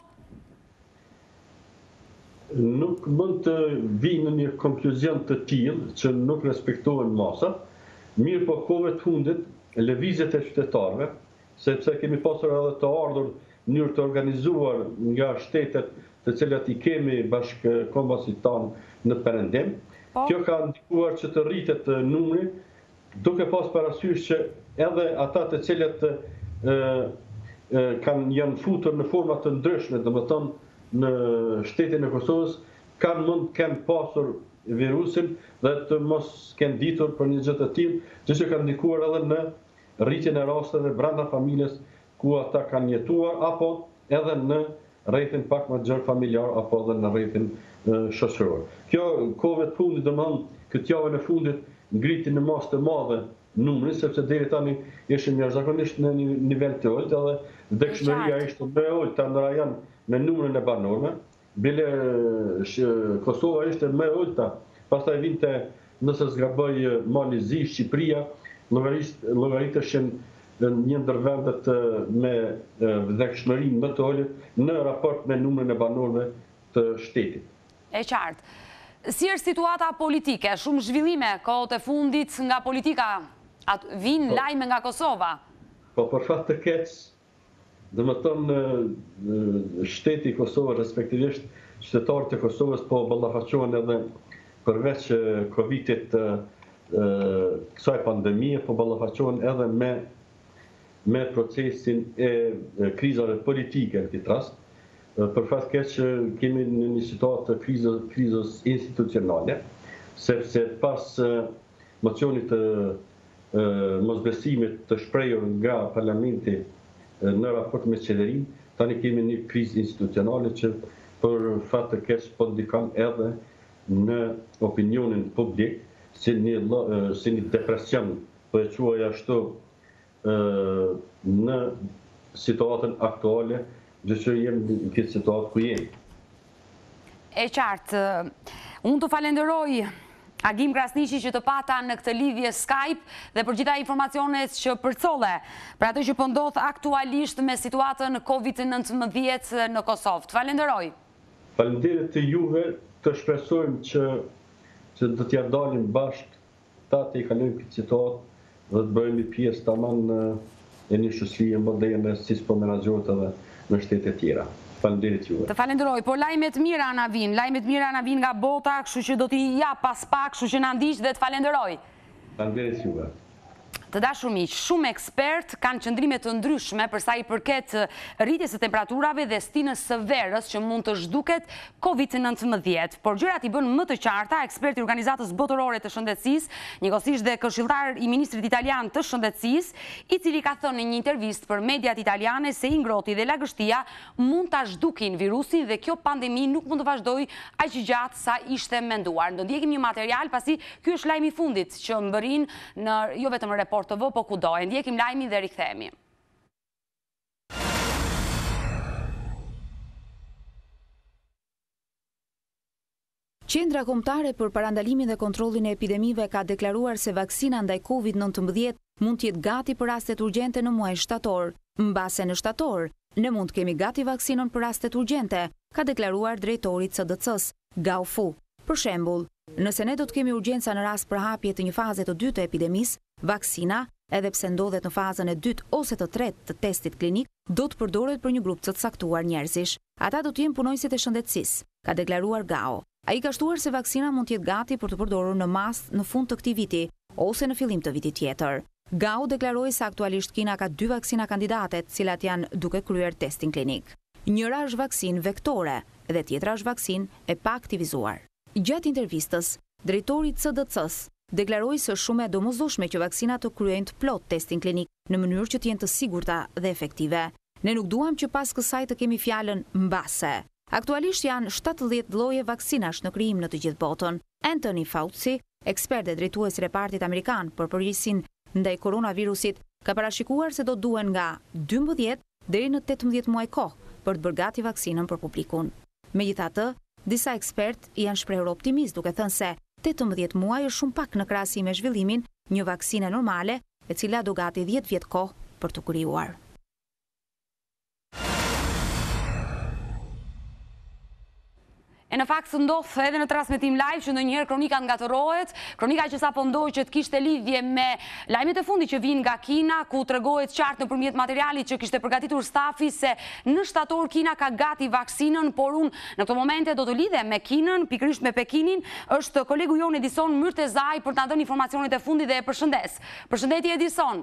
Nuk mund të vijë në një konkluzion të tillë që nuk respektohen masat, mirë po kohëve të fundit lëvizjet e qytetarëve, sepse kemi pasur edhe të ardhur në mënyrë të organizuar nga shtetet të cilat i kemi bashkëkombësit tanë në perëndim. Kjo ka ndikuar që të rritet numri, duke pas parasysh që edhe ata të cilët kanë janë futur në forma të ndryshme, domethënë në shtetin e Kosovës, kanë mund të kenë pasur virusin dhe të mos kenë ditur për një gjë të tillë, gjë që ka ndikuar edhe në rritjen e rasteve brenda familjes ku ata kanë jetuar, apo edhe në rrethin pak më gjerë familjar, apo edhe në rrethin shoqëror. Kjo kohëve të fundit, domethënë këtë javën e fundit ngriti në masë të madhe numrin, sepse deri tani ishim jashtëzakonisht në një nivel të ulët, edhe vdekshmëria ishte më e ulta në rajon me numrin e banorëve. Bile Kosova ishte më e ulta, pastaj vinte, nëse zgaboj, Mali Zi, Shqipëria, llogariteshin një ndër vendet me vdekshmërinë më të ulët në raport me numrin e banorëve të shtetit. E qartë. Si është situata politike? Shumë zhvillime kohët e fundit nga politika. Vinë lajme nga Kosova? Po, për fat të keq, domethënë shteti i Kosovës, respektivisht qytetarët e Kosovës, po ballafaqohen edhe përveç Covidit kësaj pandemie, po ballafaqohen edhe me me procesin e krizave politike në këtë rast. Për fat keq kemi në një situatë të krizës, krizës institucionale, sepse pas mocionit të mosbesimit të shprehur nga parlamenti në raport me qeverinë, tani kemi një krizë institucionale që për fat të keq po ndikon edhe në opinionin publik, si një, si një depresion, po e quaj ashtu, në situatën aktuale, gjë që jemi në këtë situatë ku jemi. E qartë, unë të falenderoj Agim Krasniqi që të pata në këtë lidhje Skype dhe për gjitha informacionet që përcolle, për atë që po ndodh aktualisht me situatën Covid nëntëmbëdhjetë në Kosovë. Të falenderoj. Falenderit të juve, të shpresojmë që që do t'ja dalim bashkë, ta të i kalojmë këtë situatë dhe të bëjmë pjesë tamam e një shoqërie moderne, si po menaxhohet edhe në shtete tjera. Falenderit juve. Të falenderoj, por lajmet mira na vinë, lajmet mira na vinë nga bota, kështu që do t'i jap pas pak, kështu që na ndiq dhe të falenderoj. Falenderit juve. Të dashur miq, shumë ekspert kanë qëndrime të ndryshme për sa i përket rritjes së temperaturave dhe stinës së verës që mund të zhduket Covid nëntëmbëdhjetë. Por gjërat i bën më të qarta eksperti i Organizatës Botërore të Shëndetësisë, njëkohësisht dhe këshilltar i ministrit italian të shëndetësisë, i cili ka thënë në një intervistë për mediat italiane se ingroti dhe lagështia mund ta zhdukin virusin dhe kjo pandemi nuk mund të vazhdojë aq gjatë sa ishte menduar. Do ndjekim një material pasi ky është lajmi i fundit që mbërin në jo vetëm Report T V, po kudo. E ndjekim lajmin dhe rikthehemi. Qendra Kombëtare për Parandalimin dhe Kontrollin e Epidemive ka deklaruar se vaksina ndaj Covid nëntëmbëdhjetë mund të jetë gati për rastet urgjente në muajin shtator. Mbase në shtator, ne mund të kemi gati vaksinën për rastet urgjente, ka deklaruar drejtori i C D C-s, Gao Fu. Për shembull, nëse ne do të kemi urgjenca në rast përhapje të një faze të dytë të epidemisë, vaksina, edhe pse ndodhet në fazën e dytë ose të tretë të testit klinik, do të përdoret për një grup të caktuar njerëzish. Ata do të jenë punojësit e shëndetësisë, ka deklaruar Gao. Ai ka shtuar se vaksina mund të jetë gati për të përdorur në masë në fund të këtij viti ose në fillim të vitit tjetër. Gao deklaroi se aktualisht Kina ka dy vaksina kandidate, të cilat janë duke kryer testin klinik. Njëra është vaksinë vektore dhe tjetra është vaksinë e paaktivizuar. Gjatë intervistës, drejtori i C D C-s deklaroi se është shumë e domosdoshme që vaksinat të kryejnë të plot testin klinik në mënyrë që të jenë të sigurta dhe efektive. Ne nuk duam që pas kësaj të kemi fjalën mbase. Aktualisht janë shtatëdhjetë lloje vaksinash në krijim në të gjithë botën. Anthony Fauci, ekspert dhe drejtues i repartit amerikan për përgjegjësinë ndaj koronavirusit, ka parashikuar se do duhen nga dymbëdhjetë deri në tetëmbëdhjetë muaj kohë për të bërë gati vaksinën për publikun. Megjithatë, disa ekspert janë shprehur optimist duke thënë se tetëmbëdhjetë muaj është shumë pak në krahasim me zhvillimin një vaksine normale, e cila do gati dhjetë vjet kohë për të krijuar. E në fakt ndodh edhe në transmetim live që ndonjëherë kronika ngatërohet, kronika që sapo ndoi që të kishte lidhje me lajmet e fundit që vijnë nga Kina, ku tregohet qartë nëpërmjet materialit që kishte përgatitur stafi se në shtator Kina ka gati vaksinën, por unë në këtë momente do të lidhem me Kinën, pikërisht me Pekinin, është kolegu jon Edison Myrtezaj për ta dhënë informacionet e fundit dhe e përshëndes. Përshëndetje Edison.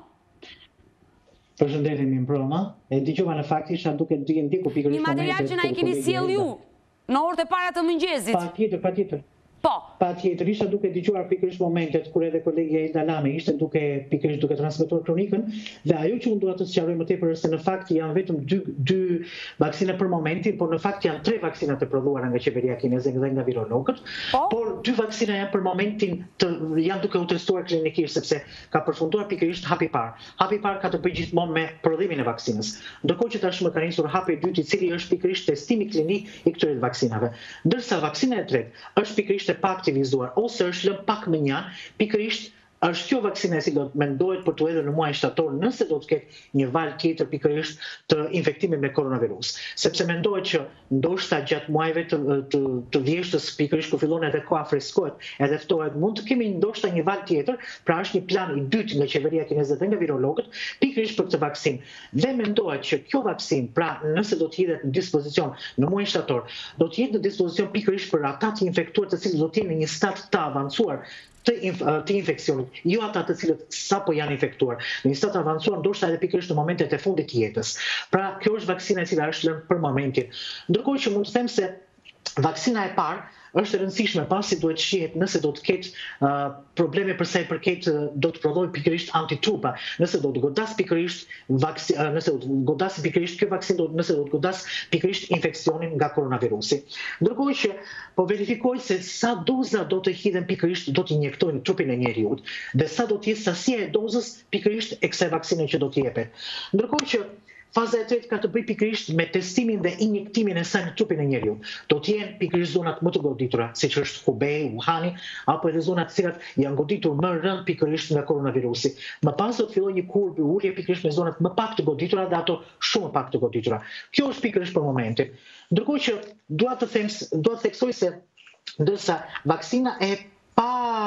Përshëndetje mi mbroma. E dëgjova në fakt isha duke ndjekur pikërisht një material që na i keni sjell ju në orët e para të mëngjesit. Patjetër, patjetër. Po. Patjetër, isha duke dëgjuar pikërisht momentet kur edhe kolegja Eda Lame ishte duke pikërisht duke transmetuar kronikën dhe ajo që unë dua të sqaroj më tepër është se në fakt janë vetëm dy dy vaksina për momentin, por në fakt janë tre vaksina të prodhuara nga qeveria kineze dhe nga virologët, po? Por dy vaksina janë për momentin të janë duke u testuar klinikisht sepse ka përfunduar pikërisht hapi i parë. Hapi i parë ka të bëjë gjithmonë me prodhimin e vaksinës. Ndërkohë që tashmë ka nisur hapi i dytë, i cili është pikërisht testimi klinik i këtyre vaksinave. Ndërsa vaksina e tretë është pikërisht e paaktivizuar ose është lënë pak më njanë, pikërisht është kjo vaksina e cila mendohet për të hedhur në muajin shtator nëse do të ketë një val tjetër pikërisht të infektimit me koronavirus. Sepse mendohet që ndoshta gjatë muajve të, të, të vjeshtës pikërisht kur fillon edhe koha freskohet, edhe ftohet, mund të kemi ndoshta një val tjetër, pra është një plan i dytë nga qeveria kineze dhe nga virologët pikërisht për këtë vaksinë. Dhe mendohet që kjo vaksinë, pra nëse do të jetë në dispozicion në muajin shtator, do të jetë në dispozicion pikërisht për ata të infektuar të cilët do të jenë në një stad të avancuar të, inf të infeksionit, jo ata të cilët sapo janë infektuar. Në një stad të avancuar ndoshta edhe pikërisht në momentet e fundit të jetës. Pra, kjo është vaksina e cila është lënë për momentin. Ndërkohë që mund të them se vaksina e parë është e rëndësishme pasi duhet shihet nëse do të ketë uh, probleme për sa i përket uh, do të prodhojë pikërisht antitrupa, nëse do të godas pikërisht vaksin, uh, nëse do të godas pikërisht kjo vaksinë, do nëse do të godas pikërisht infeksionin nga koronavirusi. Ndërkohë që po verifikoj se sa doza do të hidhen pikërisht do të injektojnë në trupin e njeriut dhe sa do të jetë sasia e dozës pikërisht e kësaj vaksine që do të jepet. Ndërkohë që faza e tretë ka të bëjë pikërisht me testimin dhe injektimin e saj në trupin e njeriut. Do të jenë pikërisht zonat më të goditura, siç është Hubei, Wuhani, apo edhe zonat të cilat janë goditur më rënd pikërisht nga koronavirusi. Më pas do të fillojë një kurbë ulje pikërisht me zonat më pak të goditura dhe ato shumë pak të goditura. Kjo është pikërisht për momentin. Ndërkohë që dua të them, dua të theksoj se ndërsa vaksina e pa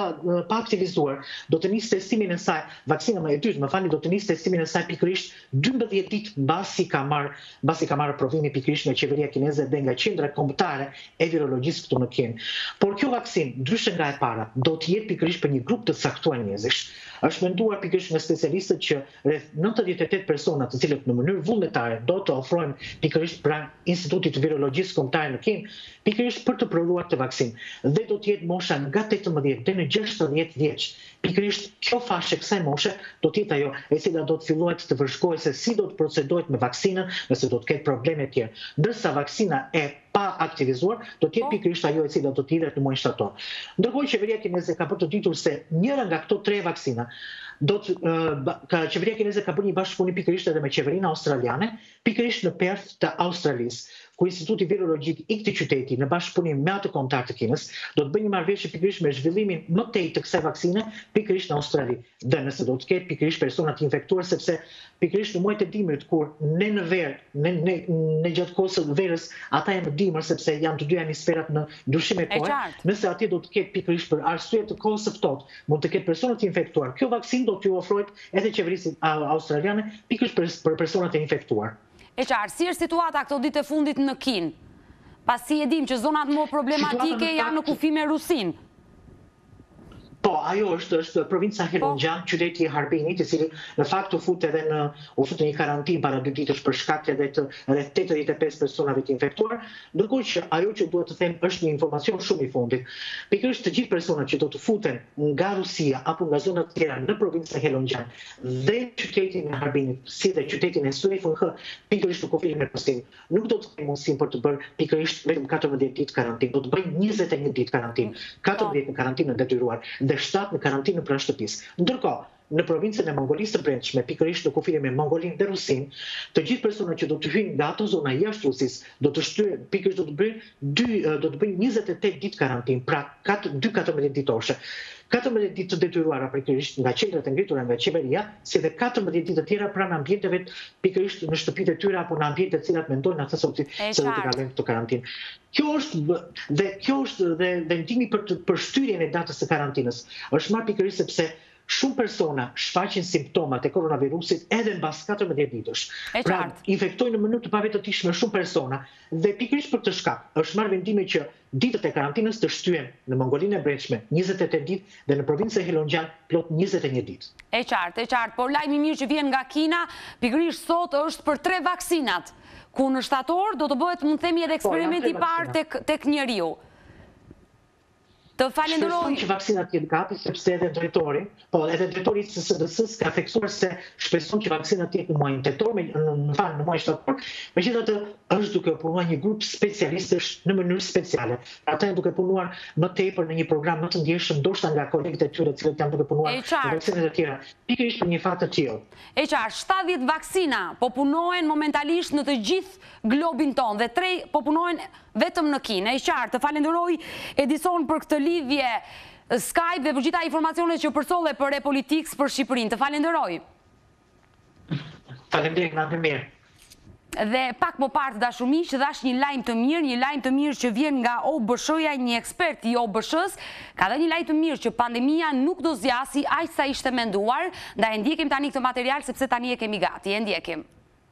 pa aktivizuar, do të nisë testimin e saj, vaksina më e dytë, më falni, do të nisë testimin e saj pikërisht dymbëdhjetë ditë mbasi ka marrë mbasi ka marrë provimi pikërisht nga qeveria kineze dhe nga qendra kombëtare e virologjisë këtu në Kin. Por kjo vaksinë, ndryshe nga e para, do të jetë pikërisht për një grup të caktuar njerëzish. Është menduar pikërisht nga specialistët që rreth nëntëdhjetë e tetë persona të cilët në mënyrë vullnetare do të ofrojnë pikërisht pranë Institutit Virologjisë Kombëtare në Kin, pikërisht për të prodhuar të vaksinë. Dhe do të jetë mosha nga tetëmbëdhjetë deri në gjashtëdhjetë vjeç. Pikërisht kjo fashë kësaj moshe do të jetë ajo e cila do të fillohet të vëzhgohet se si do të procedohet me vaksinën nëse do të ketë probleme të tjera. Ndërsa vaksina e pa aktivizuar do të jetë pikërisht ajo e cila do të hidhet në muajin shtator. Ndërkohë qeveria kineze ka për të ditur se njëra nga këto tre vaksina do të uh, ka qeveria kineze ka bërë një bashkëpunim pikërisht edhe me qeverinë australiane, pikërisht në Perth të Australisë, ku Instituti Virologjik i këtij qyteti në bashkëpunim me atë kombëtar të Kinës do të bëjë një marrëveshje pikërisht me zhvillimin më tej të kësaj vaksine pikërisht në Australi. Dhe nëse do të ketë pikërisht persona të infektuar, sepse pikërisht në muajt e dimrit kur ne në verë, ne në, në gjatë kohës së verës, ata janë në dimër sepse janë të dy hemisferat në ndryshim e kohe. Nëse atje do të ketë pikërisht për arsye të kohës së ftohtë, mund të ketë persona të infektuar. Kjo vaksinë do t'ju ofrohet edhe qeverisë australiane pikërisht për, për personat e infektuar. E qartë, si është situata këto ditë e fundit në Kin? Pasi e dim që zonat më problematike janë në kufi me Rusin. Po, ajo është, është provinca Heilongjiang, qyteti i Harbinit, i cili në fakt u fut edhe në u fut në një karantinë para dy ditësh për shkak edhe të rreth tetëdhjetë e pesë personave të infektuar, ndërkohë që ajo që duhet të them është një informacion shumë i fundit. Pikërisht të gjithë personat që do të futen nga Rusia apo nga zona të tjera në provincën Heilongjiang dhe qytetin e Harbinit, si dhe qytetin e Sui Feng He, pikërisht në kufirin e postim, nuk do të kenë mundësinë për të bërë pikërisht vetëm katërmbëdhjetë ditë karantinë, do të bëjnë njëzet e një ditë karantinë, katërmbëdhjetë në karantinë detyruar dhe shtatë në karantinë pranë shtëpisë. Ndërkohë, në provincën e Mongolisë së Brendshme, pikërisht në kufirin me Mongolinë dhe Rusinë, të gjithë personat që do të hyjnë nga ato zona jashtë Rusisë, do të shtyhen, pikërisht do të bëjnë dy do të bëjnë njëzet e tetë ditë karantinë, pra dy katërmbëdhjetë ditoshe. katërmbëdhjetë ditë të detyruara pikërisht nga qendrat e ngritura nga qeveria, si dhe katërmbëdhjetë ditë të tjera pranë ambienteve pikërisht në shtëpitë e tyre apo në ambiente të cilat mendojnë atë se do të kalojnë këtë karantinë. Kjo është dhe kjo është dhe vendimi për të, për shtyrjen e datës së karantinës. Është marrë pikërisht sepse shumë persona shfaqin simptomat e koronavirusit edhe mbas katërmbëdhjetë ditësh. Pra, infektojnë në mënyrë të pavetëdijshme shumë persona dhe pikërisht për këtë shkak është marrë vendimi që ditët e karantinës të shtyhen në Mongolinë e Brendshme njëzet e tetë ditë dhe në provincën e Heilongjiang plot njëzet e një ditë. E qartë, e qartë, por lajmi mirë që vjen nga Kina, pikërisht sot është për tre vaksinat, ku në shtator do të bëhet, mund të themi, edhe eksperimenti i parë tek tek njeriu. Të falenderoj. Shpresoj që vaksinat jenë gati, sepse edhe drejtori, po edhe drejtori i S D S-s ka theksuar se shpreson që vaksinat jetë në muajin tetor, në fal në muajin shtator. Megjithatë, është duke punuar një grup specialistësh në mënyrë speciale. Ata janë duke punuar më tepër në një program më të ndjeshëm, ndoshta nga kolegët e tyre, të cilët janë duke punuar në vaksinat e tjera. Pikërisht për një fat të tillë. E qartë, shtatëdhjetë vaksina po punohen momentalisht në të gjithë globin ton dhe tre po punohen vetëm në Kinë. E qartë, të falenderoj Edison për këtë lidhje Skype dhe për gjitha informacionet që përsolle për Repolitiks për Shqipërinë. Të falenderoj. Falenderoj, natë mirë. Dhe pak më partë dashurmiq, dhash një lajm të mirë, një lajm të mirë që vjen nga O B S H-ja, një ekspert i O B S H-s, ka dhe një lajm të mirë që pandemia nuk do zgjasi aq sa ishte menduar, ndaj ndjekim tani këtë material sepse tani e kemi gati, e ndjekim.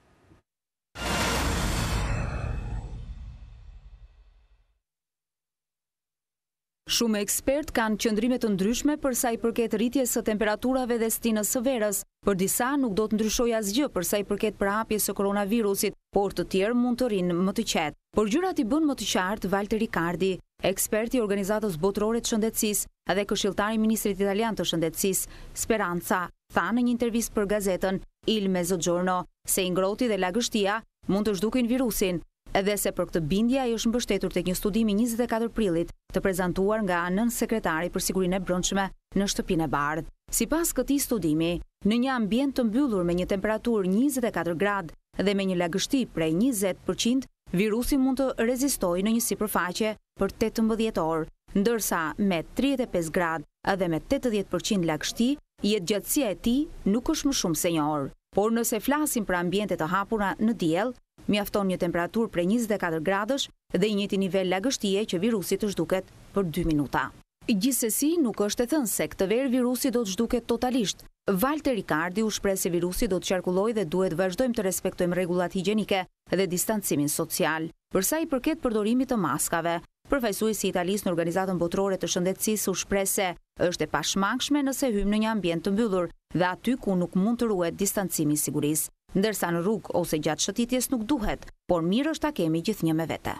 Shumë ekspert kanë qëndrime të ndryshme për sa i përket rritjes së temperaturave dhe stinës së verës. Për disa nuk do të ndryshojë asgjë për sa i përket përhapjes së koronavirusit, por të tjerë mund të rinë më të qetë. Por gjërat i bën më të qartë Walter Riccardi, ekspert i Organizatës Botërore të Shëndetësisë dhe këshilltari i Ministrit Italian të Shëndetësisë, Speranza, tha në një intervistë për gazetën Il Mezzogiorno se ingroti dhe lagështia mund të zhdukin virusin, edhe se për këtë bindje ai është mbështetur tek një studim i njëzet e katër prillit të prezantuar nga nën sekretari për sigurinë e brendshme në Shtëpinë e Bardhë. Sipas këtij studimi, në një ambient të mbyllur me një temperaturë njëzet e katër gradë dhe me një lagështi prej njëzet përqind, virusi mund të rezistojë në një sipërfaqe për tetëmbëdhjetë orë, ndërsa me tridhjetë e pesë gradë dhe me tetëdhjetë përqind lagështi, jetëgjatësia e tij nuk është më shumë se një orë. Por nëse flasim për ambiente të hapura në diell, mjafton një temperaturë prej njëzet e katër gradësh dhe i njëjti nivel lagështie që virusi të zhduket për dy minuta. Gjithsesi, nuk është e thënë se këtë verë virusi do të zhduket totalisht. Walter Ricardi u shpreh se virusi do të qarkullojë dhe duhet vazhdojmë të respektojmë rregullat higjienike dhe distancimin social. Për sa i përket përdorimit të maskave, përfaqësuesi i Italisë në Organizatën Botërore të Shëndetësisë u shpreh se është e pashmangshme nëse hym në një ambient të mbyllur dhe aty ku nuk mund të ruhet distancimi i sigurisë, ndërsa në rrugë ose gjatë shëtitjes nuk duhet, por mirë është ta kemi gjithnjë me vete.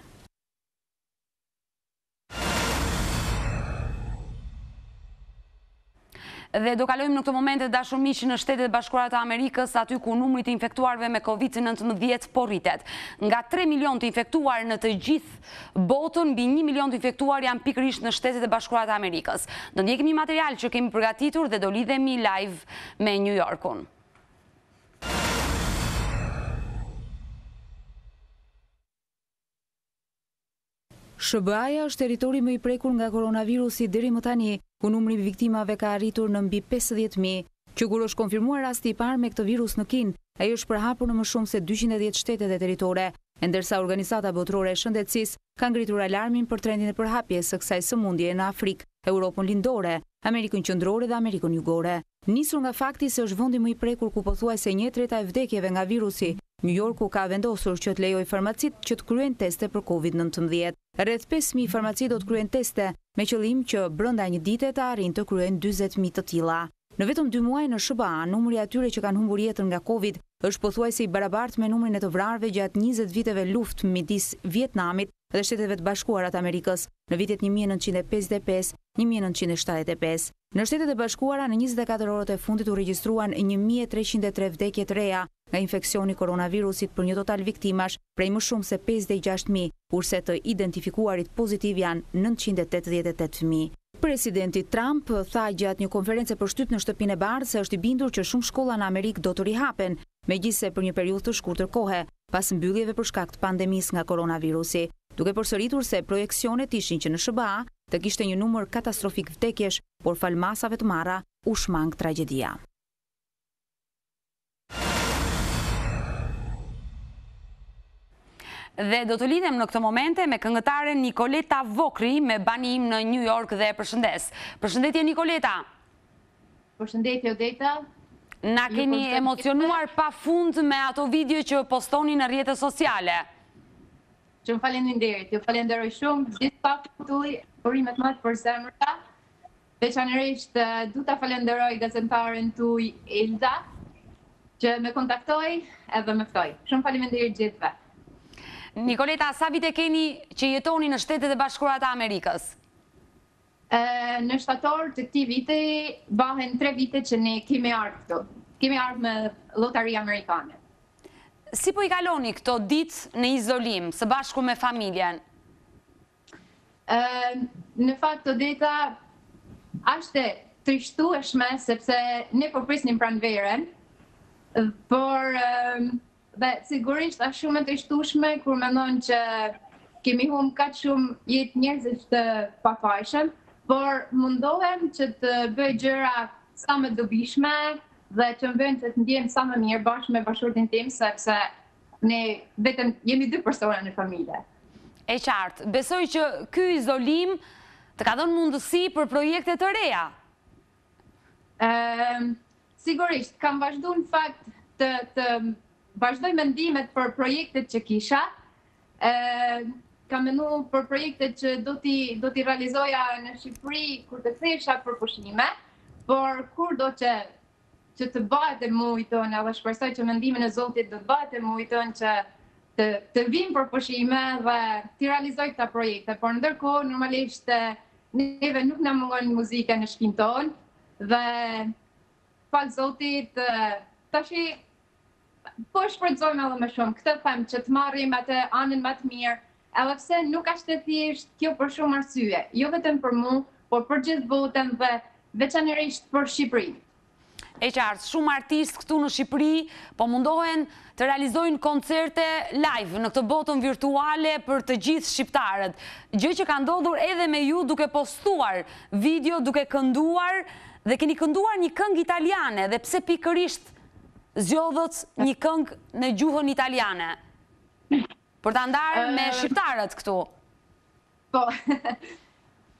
Dhe do kalojmë në këtë momente dashur miq në Shtetet e Bashkuara të Amerikës, aty ku numri të infektuarve me kovid nëntëmbëdhjetë po rritet. Nga tre milion të infektuar në të gjithë botën, mbi një milion të infektuar janë pikërisht në Shtetet e Bashkuara të Amerikës. Do ndjekim një material që kemi përgatitur dhe do lidhemi live me New Yorkun. Sh B A-ja është territori më i prekur nga koronavirusi deri më tani, ku numri i viktimave ka arritur në mbi pesëdhjetë mijë. Që kur është konfirmuar rasti i parë me këtë virus në Kinë, ai është përhapur në më shumë se dyqind e dhjetë shtete dhe territore, ndërsa Organizata Botërore e Shëndetësisë ka ngritur alarmin për trendin e përhapjes së kësaj sëmundjeje në Afrikë, Europën Lindore, Amerikën Qendrore dhe Amerikën Jugore. Nisur nga fakti se është vendi më i prekur ku pothuajse një treta e vdekjeve nga virusi, New Yorku ka vendosur që të lejojë farmacitë që të kryejnë teste për kovid nëntëmbëdhjetë. Rreth pesë mijë farmaci do të kryejnë teste, me qëllim që brenda një dite të arrijnë të kryejnë dyzet mijë të tilla. Në vetëm dy muaj në Sh B A, numri i atyre që kanë humbur jetën nga Covid është pothuajse i barabartë me numrin e të vrarëve gjatë njëzet viteve luftë midis Vietnamit dhe Shteteve të Bashkuara të Amerikës në vitet një mijë e nëntëqind e pesëdhjetë e pesë - një mijë e nëntëqind e shtatëdhjetë e pesë. Në Shtetet e Bashkuara në njëzet e katër orët e fundit u regjistruan një mijë e treqind e tre vdekje të reja nga infeksioni koronavirusit për një total viktimash prej më shumë se pesëdhjetë e gjashtë mijë, kurse të identifikuarit pozitiv janë nëntëqind e tetëdhjetë e tetë fëmijë. Presidenti Trump tha gjatë një konferencë për shtyp në Shtëpinë e Bardhë se është i bindur që shumë shkolla në Amerikë do të rihapen, megjithëse për një periudhë të shkurtër kohe, pas mbylljeve për shkak të pandemisë nga koronavirusi, duke përsëritur se projekcionet ishin që në Sh B A të kishte një numër katastrofik vdekjesh, por fal masave të marra u shmang tragjedia. Dhe do të lidhem në këtë momente me këngëtaren Nicoleta Vokri me banim në New York dhe përshëndes. Përshëndetje Nicoleta. Përshëndetje Odeta. Na keni emocionuar pa fund me ato video që postoni në rrjetet sociale. Që më falenderit, ju falenderoj shumë, gjithë paktuj, porimet më të për zemra. Veçanërisht du ta falenderoj gazetaren tuaj Elda, që me kontaktoi edhe më ftoi. Shumë faleminderit gjithëve. Nicoleta, sa vite keni që jetoni në Shtetet e Bashkuara të Amerikës? Në shtator të këtij viti bahen tre vite që ne kemi ardhur këtu. Kemi ardhur me llotari amerikane. Si po i kaloni këto ditë në izolim, së bashku me familjen? Në fakt Odeta, është trishtueshme sepse ne po prisnim pranverën, por dhe sigurisht është shumë e trishtueshme kur mendon që kemi humbur kaq shumë jetë njerëzish të pafajshëm, por mundohem që të bëj gjëra sa më dobishme dhe që më bëjnë që të ndjem sa më mirë bashkë me bashkëshortin tim, sepse ne vetëm jemi dy persona në familje. E qartë, besoj që ky izolim të ka dhënë mundësi për projekte të reja. Sigurisht, kam vazhduar në fakt të, të vazhdoj mendimet për projektet që kisha. Kam menduar për projektet që do t'i do t'i realizoja në Shqipëri kur të kthehesha për pushime, por kur do që që të bëhet e mujton, edhe shpresoj që mendimin e Zotit do të bëhet e mujton që të të vim për pushime dhe t'i realizoj këta projekte. Por ndërkohë normalisht neve nuk na mungon muzika në shtëpinë tonë dhe fal Zotit tashi po shpresojmë edhe më shumë. Këtë them që të marrim atë anën më të mirë, edhe pse nuk është e thjeshtë kjo për shumë arsye, jo vetëm për mua, por për gjithë botën dhe veçanërisht për Shqipërinë. E qartë, shumë artistë këtu në Shqipëri po mundohen të realizojnë koncerte live në këtë botën virtuale për të gjithë shqiptarët. Gjë që ka ndodhur edhe me ju duke postuar video, duke kënduar dhe keni kënduar një këngë italiane dhe pse pikërisht zgjodhët një këngë në gjuhën italiane për ta ndarë me shqiptarët këtu. Po.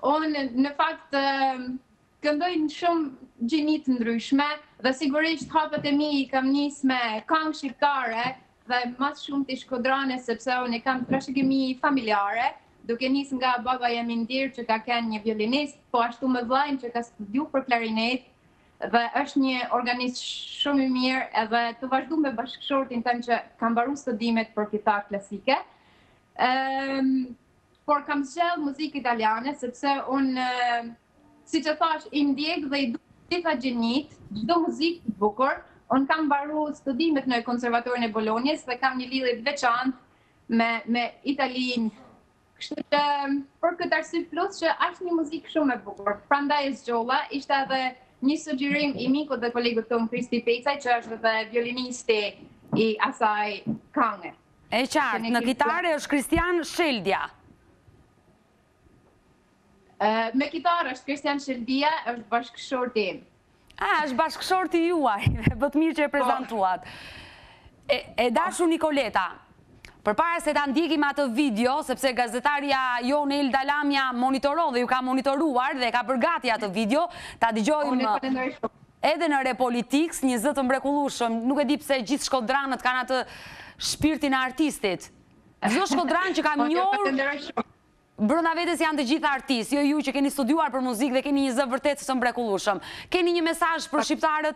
unë në fakt këndojnë shumë gjinit ndryshme dhe sigurisht hapet e mi kam nis me këngë shqiptare dhe mas shumë të shkodrane sepse unë kam trashëgimi familjare, duke nis nga baba jam i ndirë që ka kenë një violinist, po ashtu me vllajin që ka studiu për klarinet dhe është një organist shumë i mirë edhe të vazhdu me bashkëshortin tëm që kam mbaruar studimet për kitarë klasike. Um, por kam zgjedh muzikë italiane sepse unë, si që thash, i ndjek dhe i du gjitha gjenit, çdo muzikë të bukur. Unë kam mbaruar studimet në konservatorin e Bolonjes dhe kam një lidhje të veçantë me me Italinë. Kështu që për këtë arsye plus që është një muzikë shumë e bukur. Prandaj e zgjolla, ishte edhe një sugjerim i mikut dhe kolegut tonë Kristi Pecaj, që është edhe violinisti i asaj këngë. E qartë, në kitare është Kristian Sheldja. Me kitarë është Kristian Sheldja, është bashkëshorti im. A, është bashkëshorti juaj, bëtë mirë që e prezentuat. E dashu Nikoleta, përpara se ta ndjekim atë video, sepse gazetarja Jone Ilda Lamja monitoron dhe ju ka monitoruar dhe ka përgati atë video, ta dëgjojmë edhe në Repolitiks, një zë të mrekullueshëm, nuk e di pse gjithë shkodranët kanë atë shpirtin e artistit. Çdo shkodran që kam njohur brenda vetes janë të gjitha artistë, jo ju që keni studiuar për muzikë dhe keni një zë vërtet të mrekullueshëm. Keni një mesazh për shqiptarët?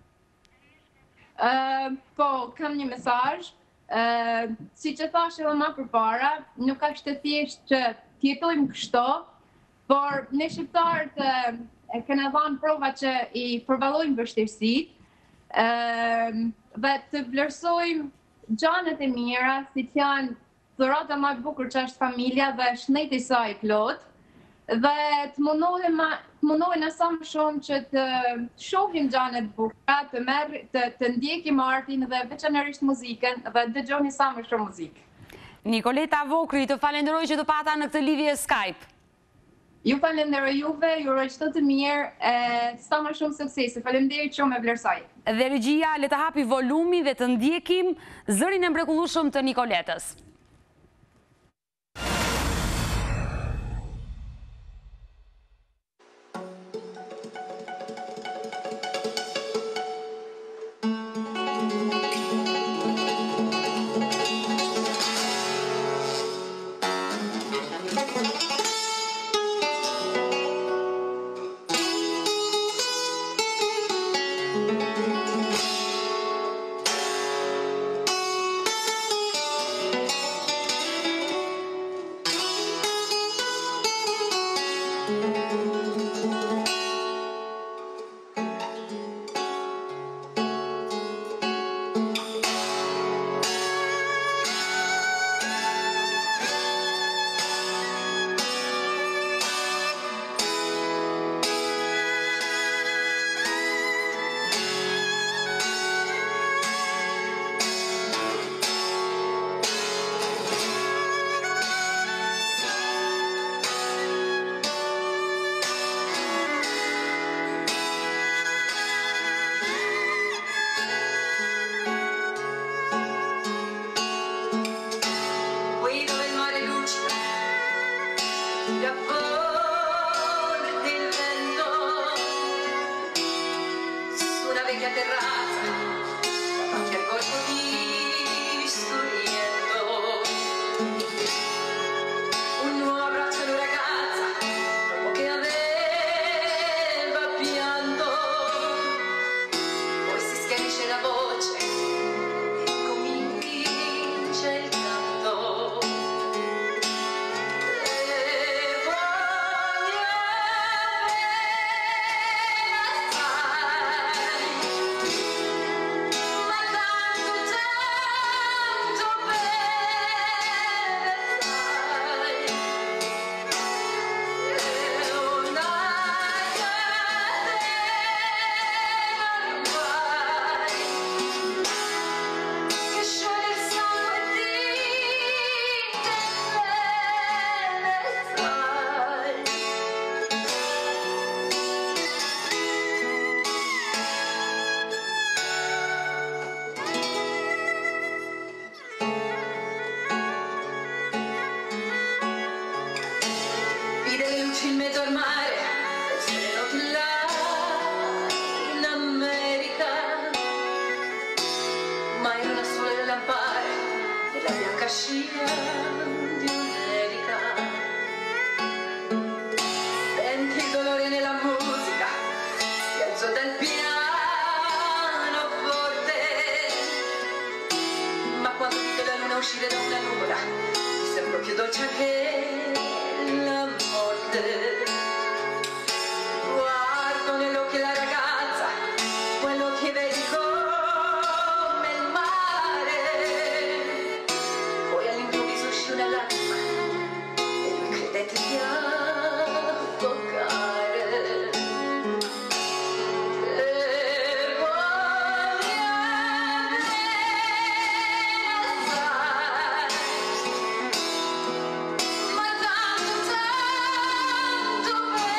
Po, kam një mesazh. Si që thash edhe më përpara, nuk ka shtë thjesht që t'jetojmë kështu, por ne shqiptarët e kena dhanë prova që i përballojmë vështirësitë dhe të vlerësojmë gjanët e mira, si që janë dhurata më e bukur që është familja dhe shneti i saj plot, dhe të mundohemi sa më shumë që të shohim gjanet bukura, të merr, të, të ndjekim artin dhe veçanërisht muzikën dhe dëgjoni sa më shumë muzikë. Nikoleta Vokri, të falenderoj që të pata në këtë lidhje Skype. Ju falenderoj juve, ju uroj çdo të mirë, e sa më shumë suksese. Faleminderit që më vlerësoj. Dhe regjia, le të hapi volumi dhe të ndjekim zërin e mrekullueshëm të Nikoletës. boca scia di un'erica. Senti il dolore nella musica, scherzo del piano forte. Ma quando vide la luna uscire da una nuvola, mi sembrò più dolce anche la morte. Guardo negli occhi la ragazza, quello che vedi come il mare. Poi all'improvviso uscì una lacrima e lui credette di affogare. E poi ma tanto, tanto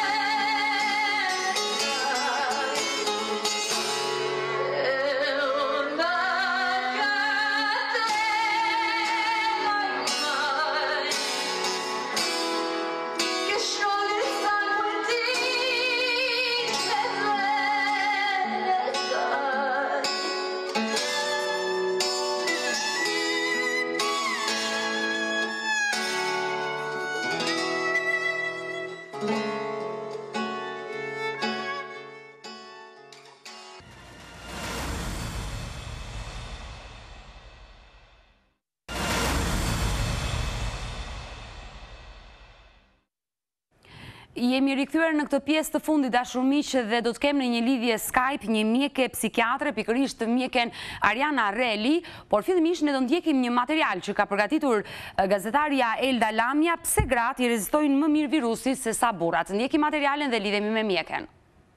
Jemi rikthyer në këtë pjesë të fundit dashur miq dhe do të kemë në një lidhje Skype një mjeke psikiatre, pikërisht mjeken Ariana Reli, por fillimisht ne do ndjekim një material që ka përgatitur gazetaria Elda Lamja, pse gratë i rezistojnë më mirë virusit se sa burrat. Ndjekim materialin dhe lidhemi me mjeken.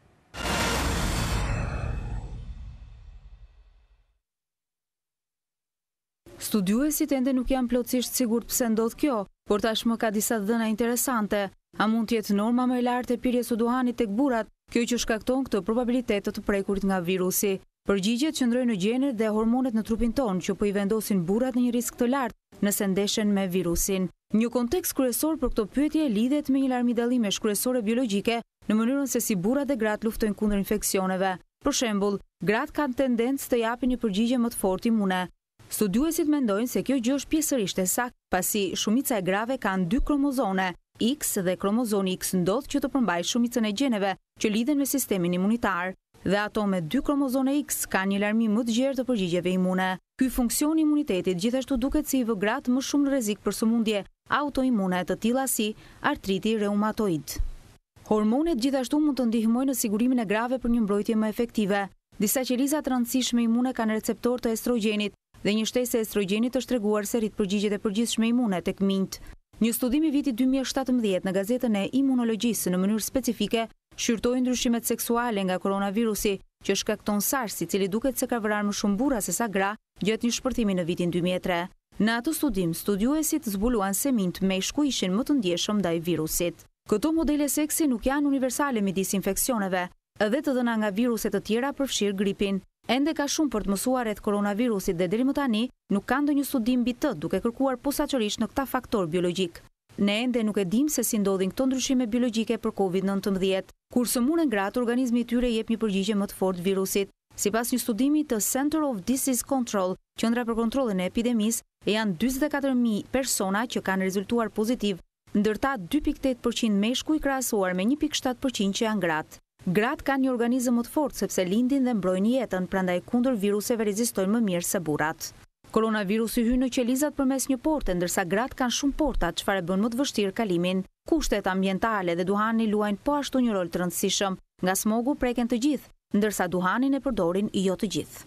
Studiuesit ende nuk janë plotësisht sigurt pse ndodh kjo, por tashmë ka disa dhëna interesante. A mund të jetë norma më e lartë e pirjes së duhanit tek burrat, kjo që shkakton këtë probabilitet të të prekurit nga virusi? Përgjigjet qëndrojnë në gjenet dhe hormonet në trupin tonë që po i vendosin burrat në një risk të lartë nëse ndeshen me virusin. Një kontekst kryesor për këtë pyetje lidhet me një larmi dallimesh kryesore biologjike në mënyrën se si burrat dhe gratë luftojnë kundër infeksioneve. Për shembull, gratë kanë tendencë të japin një përgjigje më të fortë imune. Studiuesit mendojnë se kjo gjë është pjesërisht e saktë, pasi shumica e grave kanë dy kromozone, X dhe kromozoni X ndodh që të përmbajë shumicën e gjeneve që lidhen me sistemin imunitar, dhe ato me dy kromozone X kanë një larmim më të gjerë të përgjigjeve imune. Ky funksion i imunitetit gjithashtu duket si i vë gratë më shumë në rrezik për sëmundje autoimune të tilla si artriti reumatoid. Hormonet gjithashtu mund të ndihmojnë në sigurimin e grave për një mbrojtje më efektive. Disa qelizat të rëndësishme imune kanë receptor të estrogjenit dhe një shtesë e estrogjenit është treguar se rrit përgjigjet e përgjithshme imune tek minjt. Një studim i vitit dy mijë e shtatëmbëdhjetë në gazetën e imunologjisë në mënyrë specifike shqyrtoi ndryshimet seksuale nga koronavirusi që shkakton SARS, i cili duket se ka vrarë më shumë burra se sa gra gjatë një shpërthimi në vitin dy mijë e tre. Në atë studim, studiuesit zbuluan se minjt meshku ishin më të ndjeshëm ndaj virusit. Këto modele seksi nuk janë universale midis infeksioneve, edhe të dhëna nga viruse të tjera përfshirë gripin. Ende ka shumë për të mësuar rreth koronavirusit dhe deri më tani nuk ka ndonjë studim mbi të duke kërkuar posaçërisht në këtë faktor biologjik. Ne ende nuk e dim se si ndodhin këto ndryshime biologjike për kovid nëntëmbëdhjetë. Kur sëmuren gratë, organizmi i tyre jep një përgjigje më të fortë virusit. Sipas një studimi të Center of Disease Control, qendra për kontrollin e epidemisë, janë dyzet e katër mijë persona që kanë rezultuar pozitiv, ndërta dy pikë tetë përqind meshkuj krahasuar me një pikë shtatë përqind që janë gratë. Gratë kanë një organizëm më të fortë sepse lindin dhe mbrojnë jetën, prandaj kundër viruseve rezistojnë më mirë se burrat. Koronavirusi hyn në qelizat përmes një porte, ndërsa gratë kanë shumë porta, çfarë bën më të vështirë kalimin. Kushtet ambientale dhe duhani luajnë po ashtu një rol të rëndësishëm, nga smogu preken të gjithë, ndërsa duhanin e përdorin jo të gjithë.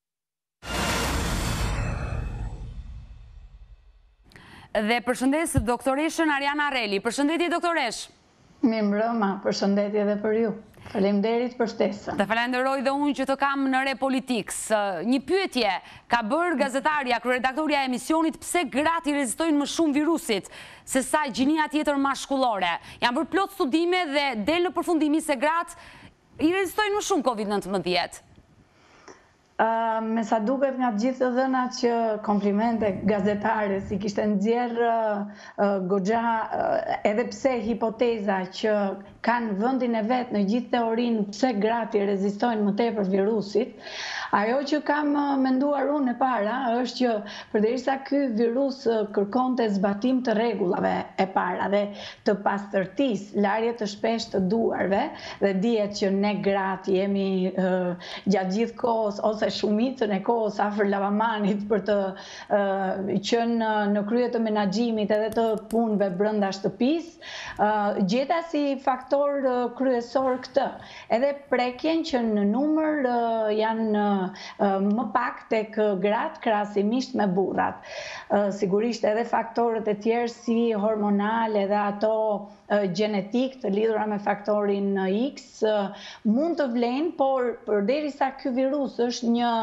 Dhe përshëndes doktoreshën Ariana Reli. Përshëndetje doktoresh. Mi mbrëma, përshëndetje edhe për ju. Faleminderit për ftesën. Të falenderoj dhe unë që të kam në Re Politics. Një pyetje ka bërë gazetarja, kryeredaktoria e emisionit, pse gratë i rezistojnë më shumë virusit se sa gjinia tjetër mashkullore. Janë bërë plot studime dhe del në përfundimi se gratë i rezistojnë më shumë kovid nëntëmbëdhjetë. Uh, me sa duket nga gjithë dhëna që komplimente gazetares i kishte nxjerrë uh, goxha uh, edhe pse hipoteza që kanë vendin e vetë në gjithë teorinë pse gratë rezistojnë më tepër virusit. Ajo që kam menduar unë e para është që përderisa ky virus kërkonte zbatim të rregullave e para dhe të pastërtisë, larje të shpeshtë të duarve, dhe dihet që ne gratë jemi uh, gjatë gjithë kohës ose shumicën e kohës afër lavamanit për të uh, qenë në krye të menaxhimit edhe të punëve brenda shtëpisë, uh, gjeta si faktor uh, kryesor këtë. Edhe prekjen që në numër uh, janë uh, më pak tek gratë krahasimisht me burrat. Sigurisht edhe faktorët e tjerë si hormonal edhe ato gjenetik të lidhura me faktorin X mund të vlenë, por përderisa ky virus është një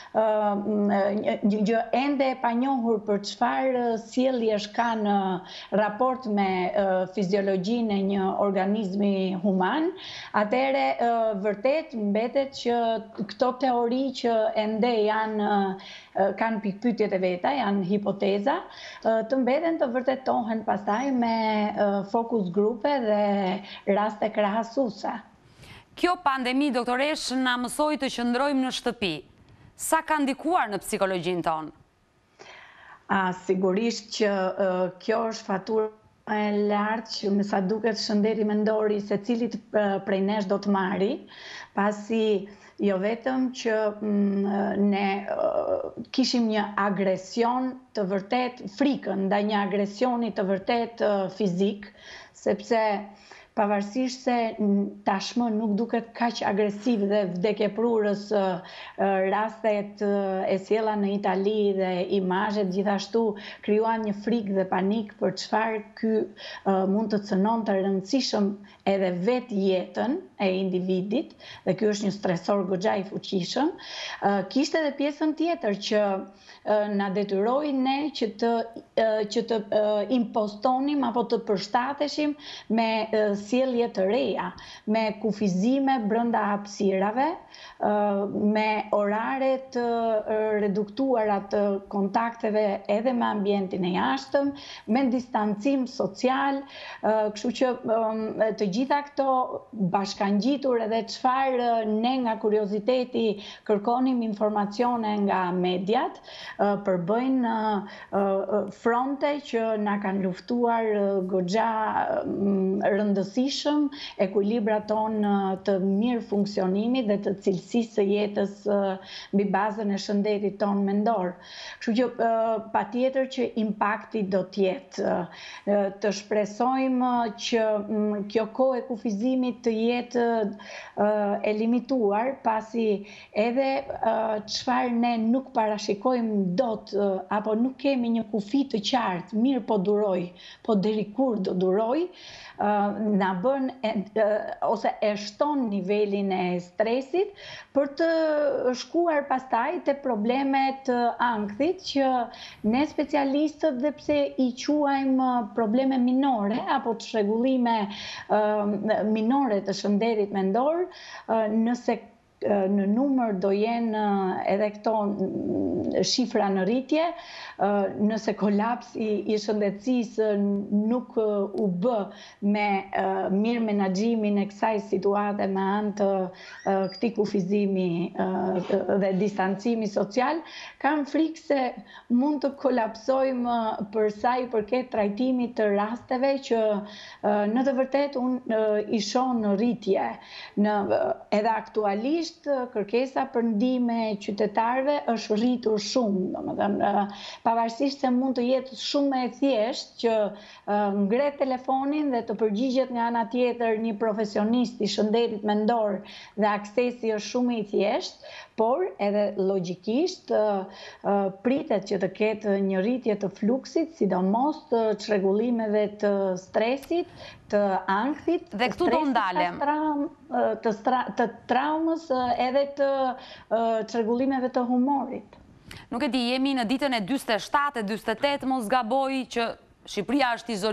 gjë ende e panjohur për çfarë sjelljesh ka në raport me fiziologjinë e një organizmi human, atëherë vërtet mbetet që këto teori që ende janë kanë pikpyetjet e veta, janë hipoteza, të mbeten të vërtetohen pastaj me focus grupe dhe raste krahasuese. Kjo pandemi, doktoresh, na mësoi të qëndrojmë në shtëpi. Sa ka ndikuar në psikologjinë tonë? A, sigurisht që uh, kjo është faturë e lartë që me sa duket shëndeti mendori se cilit prej nesh do të marri, pasi jo vetëm që mm, ne uh, kishim një agresion të vërtet frikën, ndaj një agresioni të vërtet uh, fizik, sepse pavarësisht se tashmë nuk duket kaq agresiv dhe vdekjeprurës rastet e sjella në Itali dhe imazhet gjithashtu krijuan një frikë dhe panik për çfarë ky mund të cënon të rëndësishëm edhe vetë jetën e individit, dhe ky është një stresor goxha i fuqishëm. Kishte edhe pjesën tjetër që na detyroi ne që të që të impostonim apo të përshtateshim me sjellje të reja, me kufizime brenda hapësirave, me orare të reduktuara të kontakteve edhe me ambientin e jashtëm, me distancim social, kështu që të gjitha këto bashkangjitur edhe çfarë ne nga kurioziteti kërkonim informacione nga mediat, përbëjnë fronte që na kanë luftuar goxha rëndësishëm ekuilibrat tonë të mirë funksionimit dhe të cilësisë së jetës mbi bazën e shëndetit tonë mendor. Kështu që patjetër që impakti do të jetë. Të shpresojmë që kjo kohë e kufizimit të jetë e limituar, pasi edhe çfarë ne nuk parashikojmë dot apo nuk kemi një kufi të qartë, mirë po duroj, po deri kur do duroj, na bën ose e shton nivelin e stresit për të shkuar pastaj te problemet ankthit që ne specialistët dhe pse i quajmë probleme minore apo çrregullime minore të shëndetit mendor, nëse në numër do jenë edhe këto shifra në rritje, nëse kolaps i, i shëndetësisë nuk u bë me mirë menaxhimin e kësaj situate me anë të këtij kufizimi dhe distancimi social, kam frikë se mund të kolapsojmë për sa i përket trajtimit të rasteve që në të vërtetë unë i shoh në rritje. Në, edhe aktualisht kërkesa për ndihmë qytetarëve është rritur shumë, domethënë pavarësisht se mund të jetë shumë e thjeshtë që ngret telefonin dhe të përgjigjet nga ana tjetër një profesionist i shëndetit mendor dhe aksesi është shumë i thjeshtë, por edhe logjikisht pritet që të ketë një rritje të fluksit, sidomos të çrregullimeve të stresit, të ankthit, dhe këtu do ndalem të, të traumës edhe të çrregullimeve të humorit. Nuk e di, jemi në ditën e dyzet e shtatë e dyzet e tetë, mos gaboj, që Shqipëria është izoluar, dhe sa është shtuar numri i pacientëve në klinikën tuaj?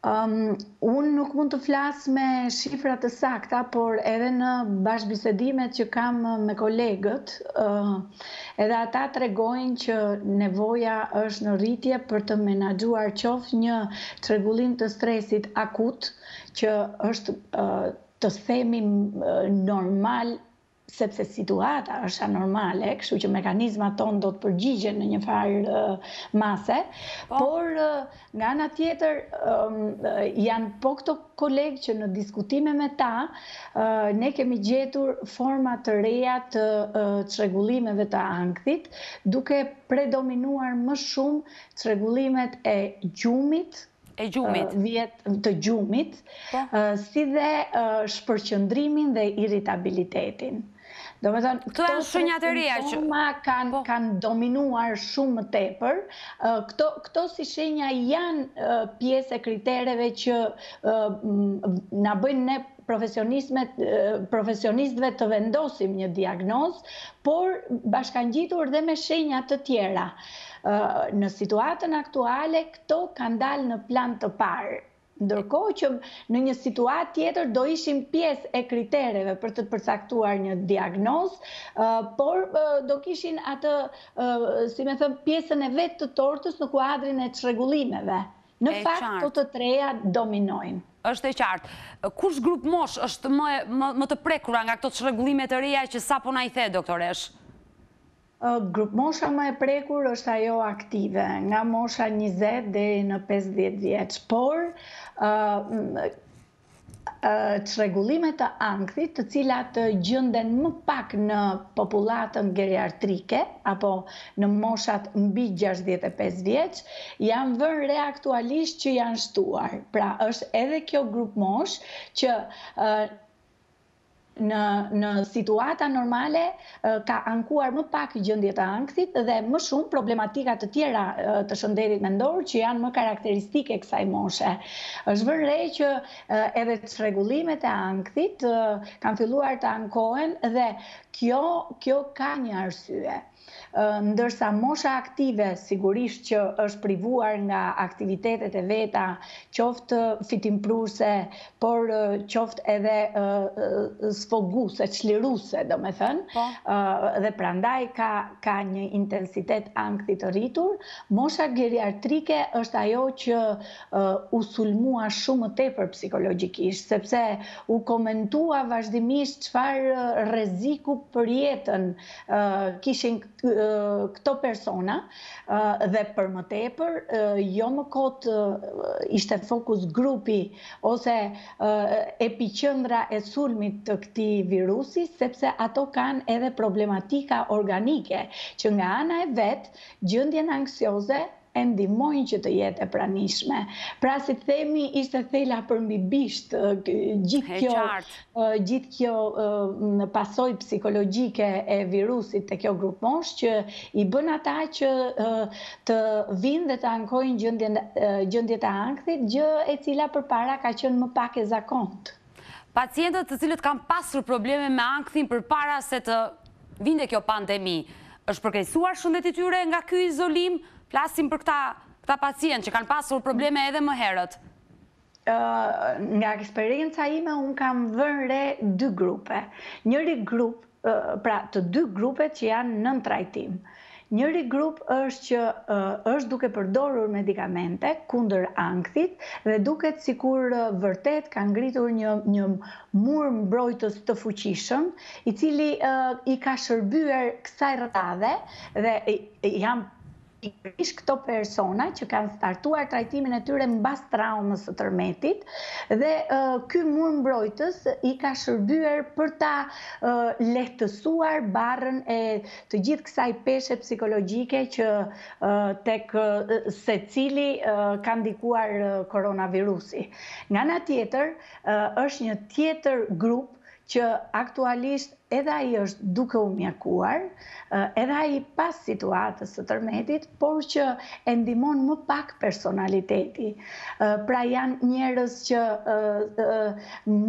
Um, unë nuk mund të flas me shifra të sakta, por edhe në bashkëbisedimet që kam me kolegët, uh, edhe ata tregojnë që nevoja është në rritje për të menaxhuar qoftë një çrregullim të stresit akut, që është uh, të themi uh, normal, sepse situata është anormale, kështu që mekanizmat tonë do të përgjigjen në një farë uh, mase, oh. por uh, nga ana tjetër um, uh, janë po këto kolegë që në diskutime me ta uh, ne kemi gjetur forma të reja të uh, çrregullimeve të ankthit, duke predominuar më shumë çrregullimet e gjumit, e gjumit, uh, vjet të gjumit, oh. uh, si dhe uh, shpërqendrimin dhe irritabilitetin. Do me thënë, këto janë shenjat e reja që kanë kanë dominuar shumë më tepër. Këto këto si shenja janë pjesë e kritereve që na bëjnë ne profesionistëve të vendosim një diagnozë, por bashkangjitur dhe me shenja të tjera. Në situatën aktuale këto kanë dalë në plan të parë. Ndërkohë që në një situatë tjetër do ishim pjesë e kritereve për të përcaktuar një diagnozë, uh, por uh, do kishin atë, uh, si me thëmë, pjesën e vetë të tortës në kuadrin e çrregullimeve. Në e fakt, qartë. të të treja dominojnë. Është e qartë. Kush grup mosh është më, më, më të prekura nga këto çrregullime të reja që sapo na i the, doktoresh? Grup mosha më e prekur është ajo aktive, nga mosha njëzet deri në pesëdhjetë vjeç, por uh, çrregullimet të ankthit, të cilat gjenden më pak në popullatën geriatrike apo në moshat mbi gjashtëdhjetë e pesë vjeç, janë vënë re aktualisht që janë shtuar. Pra është edhe kjo grup mosh që uh, Në, në situata normale ka ankuar më pak gjendje të ankthit dhe më shumë problematika të tjera të shëndetit mendor që janë më karakteristike kësaj moshe. Është vënë re që edhe çrregullimet e ankthit kanë filluar të ankohen dhe kjo, kjo ka një arsye. Ndërsa mosha aktive sigurisht që është privuar nga aktivitetet e veta, qoftë fitimpruse, por qoftë edhe uh, sfoguse, çliruse, do me thënë, po. uh, dhe prandaj ka, ka një intensitet ankthi të rritur. Mosha geriatrike është ajo që uh, u sulmua shumë më tepër psikologjikisht, sepse u komentua vazhdimisht çfarë rreziku për jetën uh, kishin këto persona dhe për më tepër jo më kot ishte fokus grupi ose epiqendra e sulmit të këtij virusi, sepse ato kanë edhe problematika organike që nga ana e vet gjendjen anksioze e ndihmojnë që të jetë e pranishme. Pra si themi ishte thela për mbi bisht gjithë kjo, gjithë kjo pasojë psikologjike e virusit të kjo grup mosh që i bën ata që të vinë dhe të ankojnë gjendje të ankthit, gjë e cila përpara ka qenë më pak e zakontë. Pacientët të cilët kanë pasur probleme me ankthin përpara se të vinte kjo pandemi, është përkeqësuar shëndeti i tyre nga ky izolim? Flasim për këta, këta pacient që kanë pasur probleme edhe më herët. Uh, nga eksperienca ime, unë kam vënë re dy grupe. Njëri grup, uh, pra të dy grupet që janë nën trajtim. Njëri grup është që uh, është duke përdorur medikamente kundër ankthit dhe duket sikur uh, vërtet ka ngritur një, një mur mbrojtës të fuqishëm, i cili uh, i ka shërbyer kësaj rradhe dhe jam pikërisht këto persona që kanë startuar trajtimin e tyre mbas traumës së tërmetit dhe uh, ky mur mbrojtës i ka shërbyer për ta uh, lehtësuar barrën e të gjithë kësaj peshe psikologjike që uh, tek uh, secili uh, ka ndikuar uh, koronavirusi. Nga ana tjetër, uh, është një tjetër grup që aktualisht edhe ai është duke u mjakuar, edhe ai pas situatës së tërmetit, por që e ndihmon më pak personaliteti. Pra janë njerëz që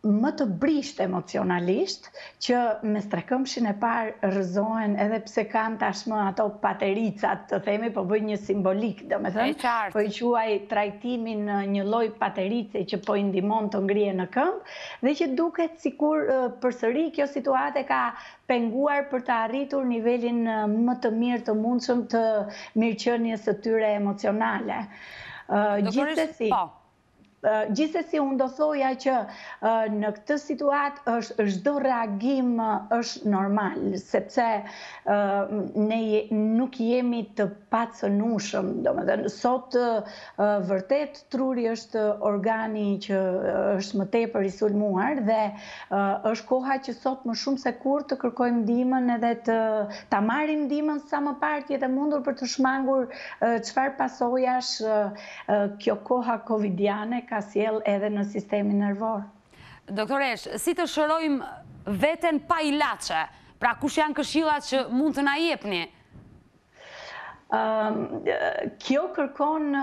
më të brisht emocionalisht, që me strekëmshin e parë rëzohen, edhe pse kanë tashmë ato patericat, të themi, po bëj një simbolik, do me thënë, po i quaj trajtimin një lloj paterice që po i ndihmon të ngrije në këmbë, dhe që duket sikur përsëri kjo situatë ka penguar për të arritur nivelin më të mirë të mundshëm të mirëqenies së tyre emocionale. Gjithsesi, Gjithsesi, unë do thoja që në këtë situatë është çdo reagim është normal, sepse ne nuk jemi të pacënueshëm, domethënë sot vërtet truri është organi që është më tepër i sulmuar dhe është koha që sot më shumë se kur të kërkojmë ndihmën edhe të ta marrim ndihmën sa më parë të jetë mundur për të shmangur çfarë pasojash kjo koha covidiane ka sjell edhe në sistemin nervor. Doktoresh, si të shërojmë veten pa ilaçe? Pra kush janë këshillat që mund të na jepni? Kjo kërkon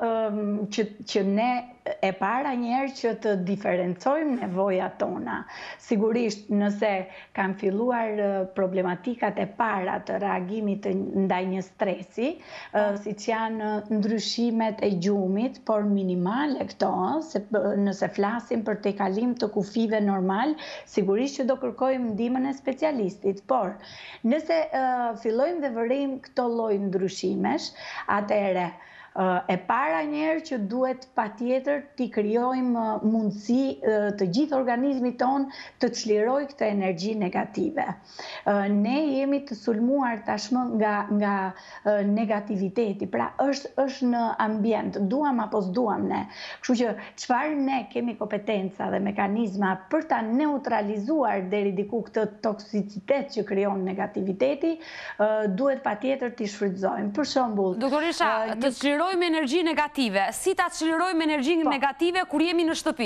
që ne e para njerë që të diferencojmë nevojat tona. Sigurisht, nëse kanë filluar problematikat e para të reagimit ndaj një stresi, si që janë ndryshimet e gjumit, por minimale këto, nëse flasim për te kalim të kufive normal, sigurisht që do kërkojmë ndihmën e specialistit, por nëse fillojmë dhe vërim këto lloj ndryshimesh, atëherë e para njerë që duhet patjetër t'i krijojmë mundësi të gjithë organizmit ton të çlirojë këtë energji negative. Ne jemi të sulmuar tashmë nga nga negativiteti, pra është është në ambient, duam apo s'duam ne. Kështu që çfarë ne kemi kompetenca dhe mekanizma për ta neutralizuar deri diku këtë toksicitet që krijon negativiteti, duhet patjetër t'i shfrytëzojmë. Për shembull, doktoresha, të çlirojmë me energji negative. Si ta çlirojmë energji negative kur jemi në shtëpi?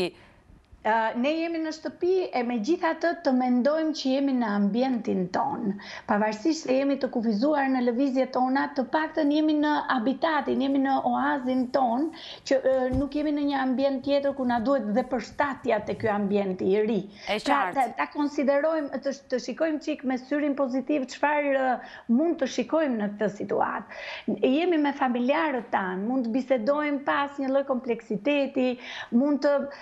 Ne jemi në shtëpi e me gjitha të të mendojmë që jemi në ambientin ton. Pavarësisht se jemi të kufizuar në lëvizjet tona, të paktën jemi në habitatin, jemi në oazin ton, që nuk jemi në një ambient tjetër ku na duhet dhe përshtatja të ky ambienti i ri. Pra, ta konsiderojmë, të shikojmë çik me syrin pozitiv çfarë mund të shikojmë në këtë situatë. Jemi me familjarët tanë, mund të bisedojmë pas një lloj kompleksiteti, mund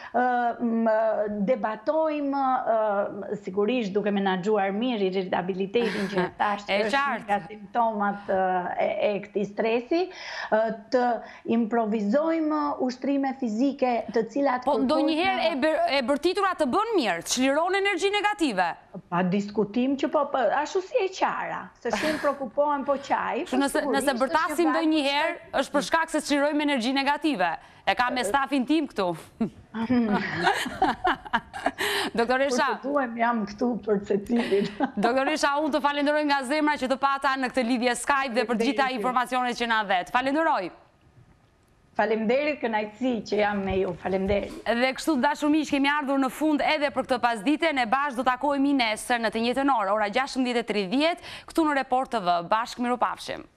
të debatojmë, sigurisht duke menaxhuar mirë irritabilitetin që tash është nga simptomat e këtij stresi, të improvizojmë ushtrime fizike të cilat po ndonjëherë e bërtitura të bën mirë, çliron energji negative. Pa diskutim që po, ashtu si e qara, se shumë prekupohen po qaj. Nëse bërtasim ndonjëherë, është për shkak se çlirojmë energji negative. E ka me stafin tim këtu. Doktoresha, por të duhem jam këtu për secilin. Doktoresha, unë të falenderoj nga zemra që të pata në këtë lidhje Skype dhe për gjitha informacionet që na dhet. Falenderoj. Falemderit, kënaqësi që jam me ju. Falemderit. Dhe kështu dashur miq, kemi ardhur në fund edhe për këtë pasdite. Ne bashkë do takohemi nesër në të njëjtën orë, ora gjashtëmbëdhjetë e tridhjetë, këtu në Report T V. Bashkë, mirupafshim.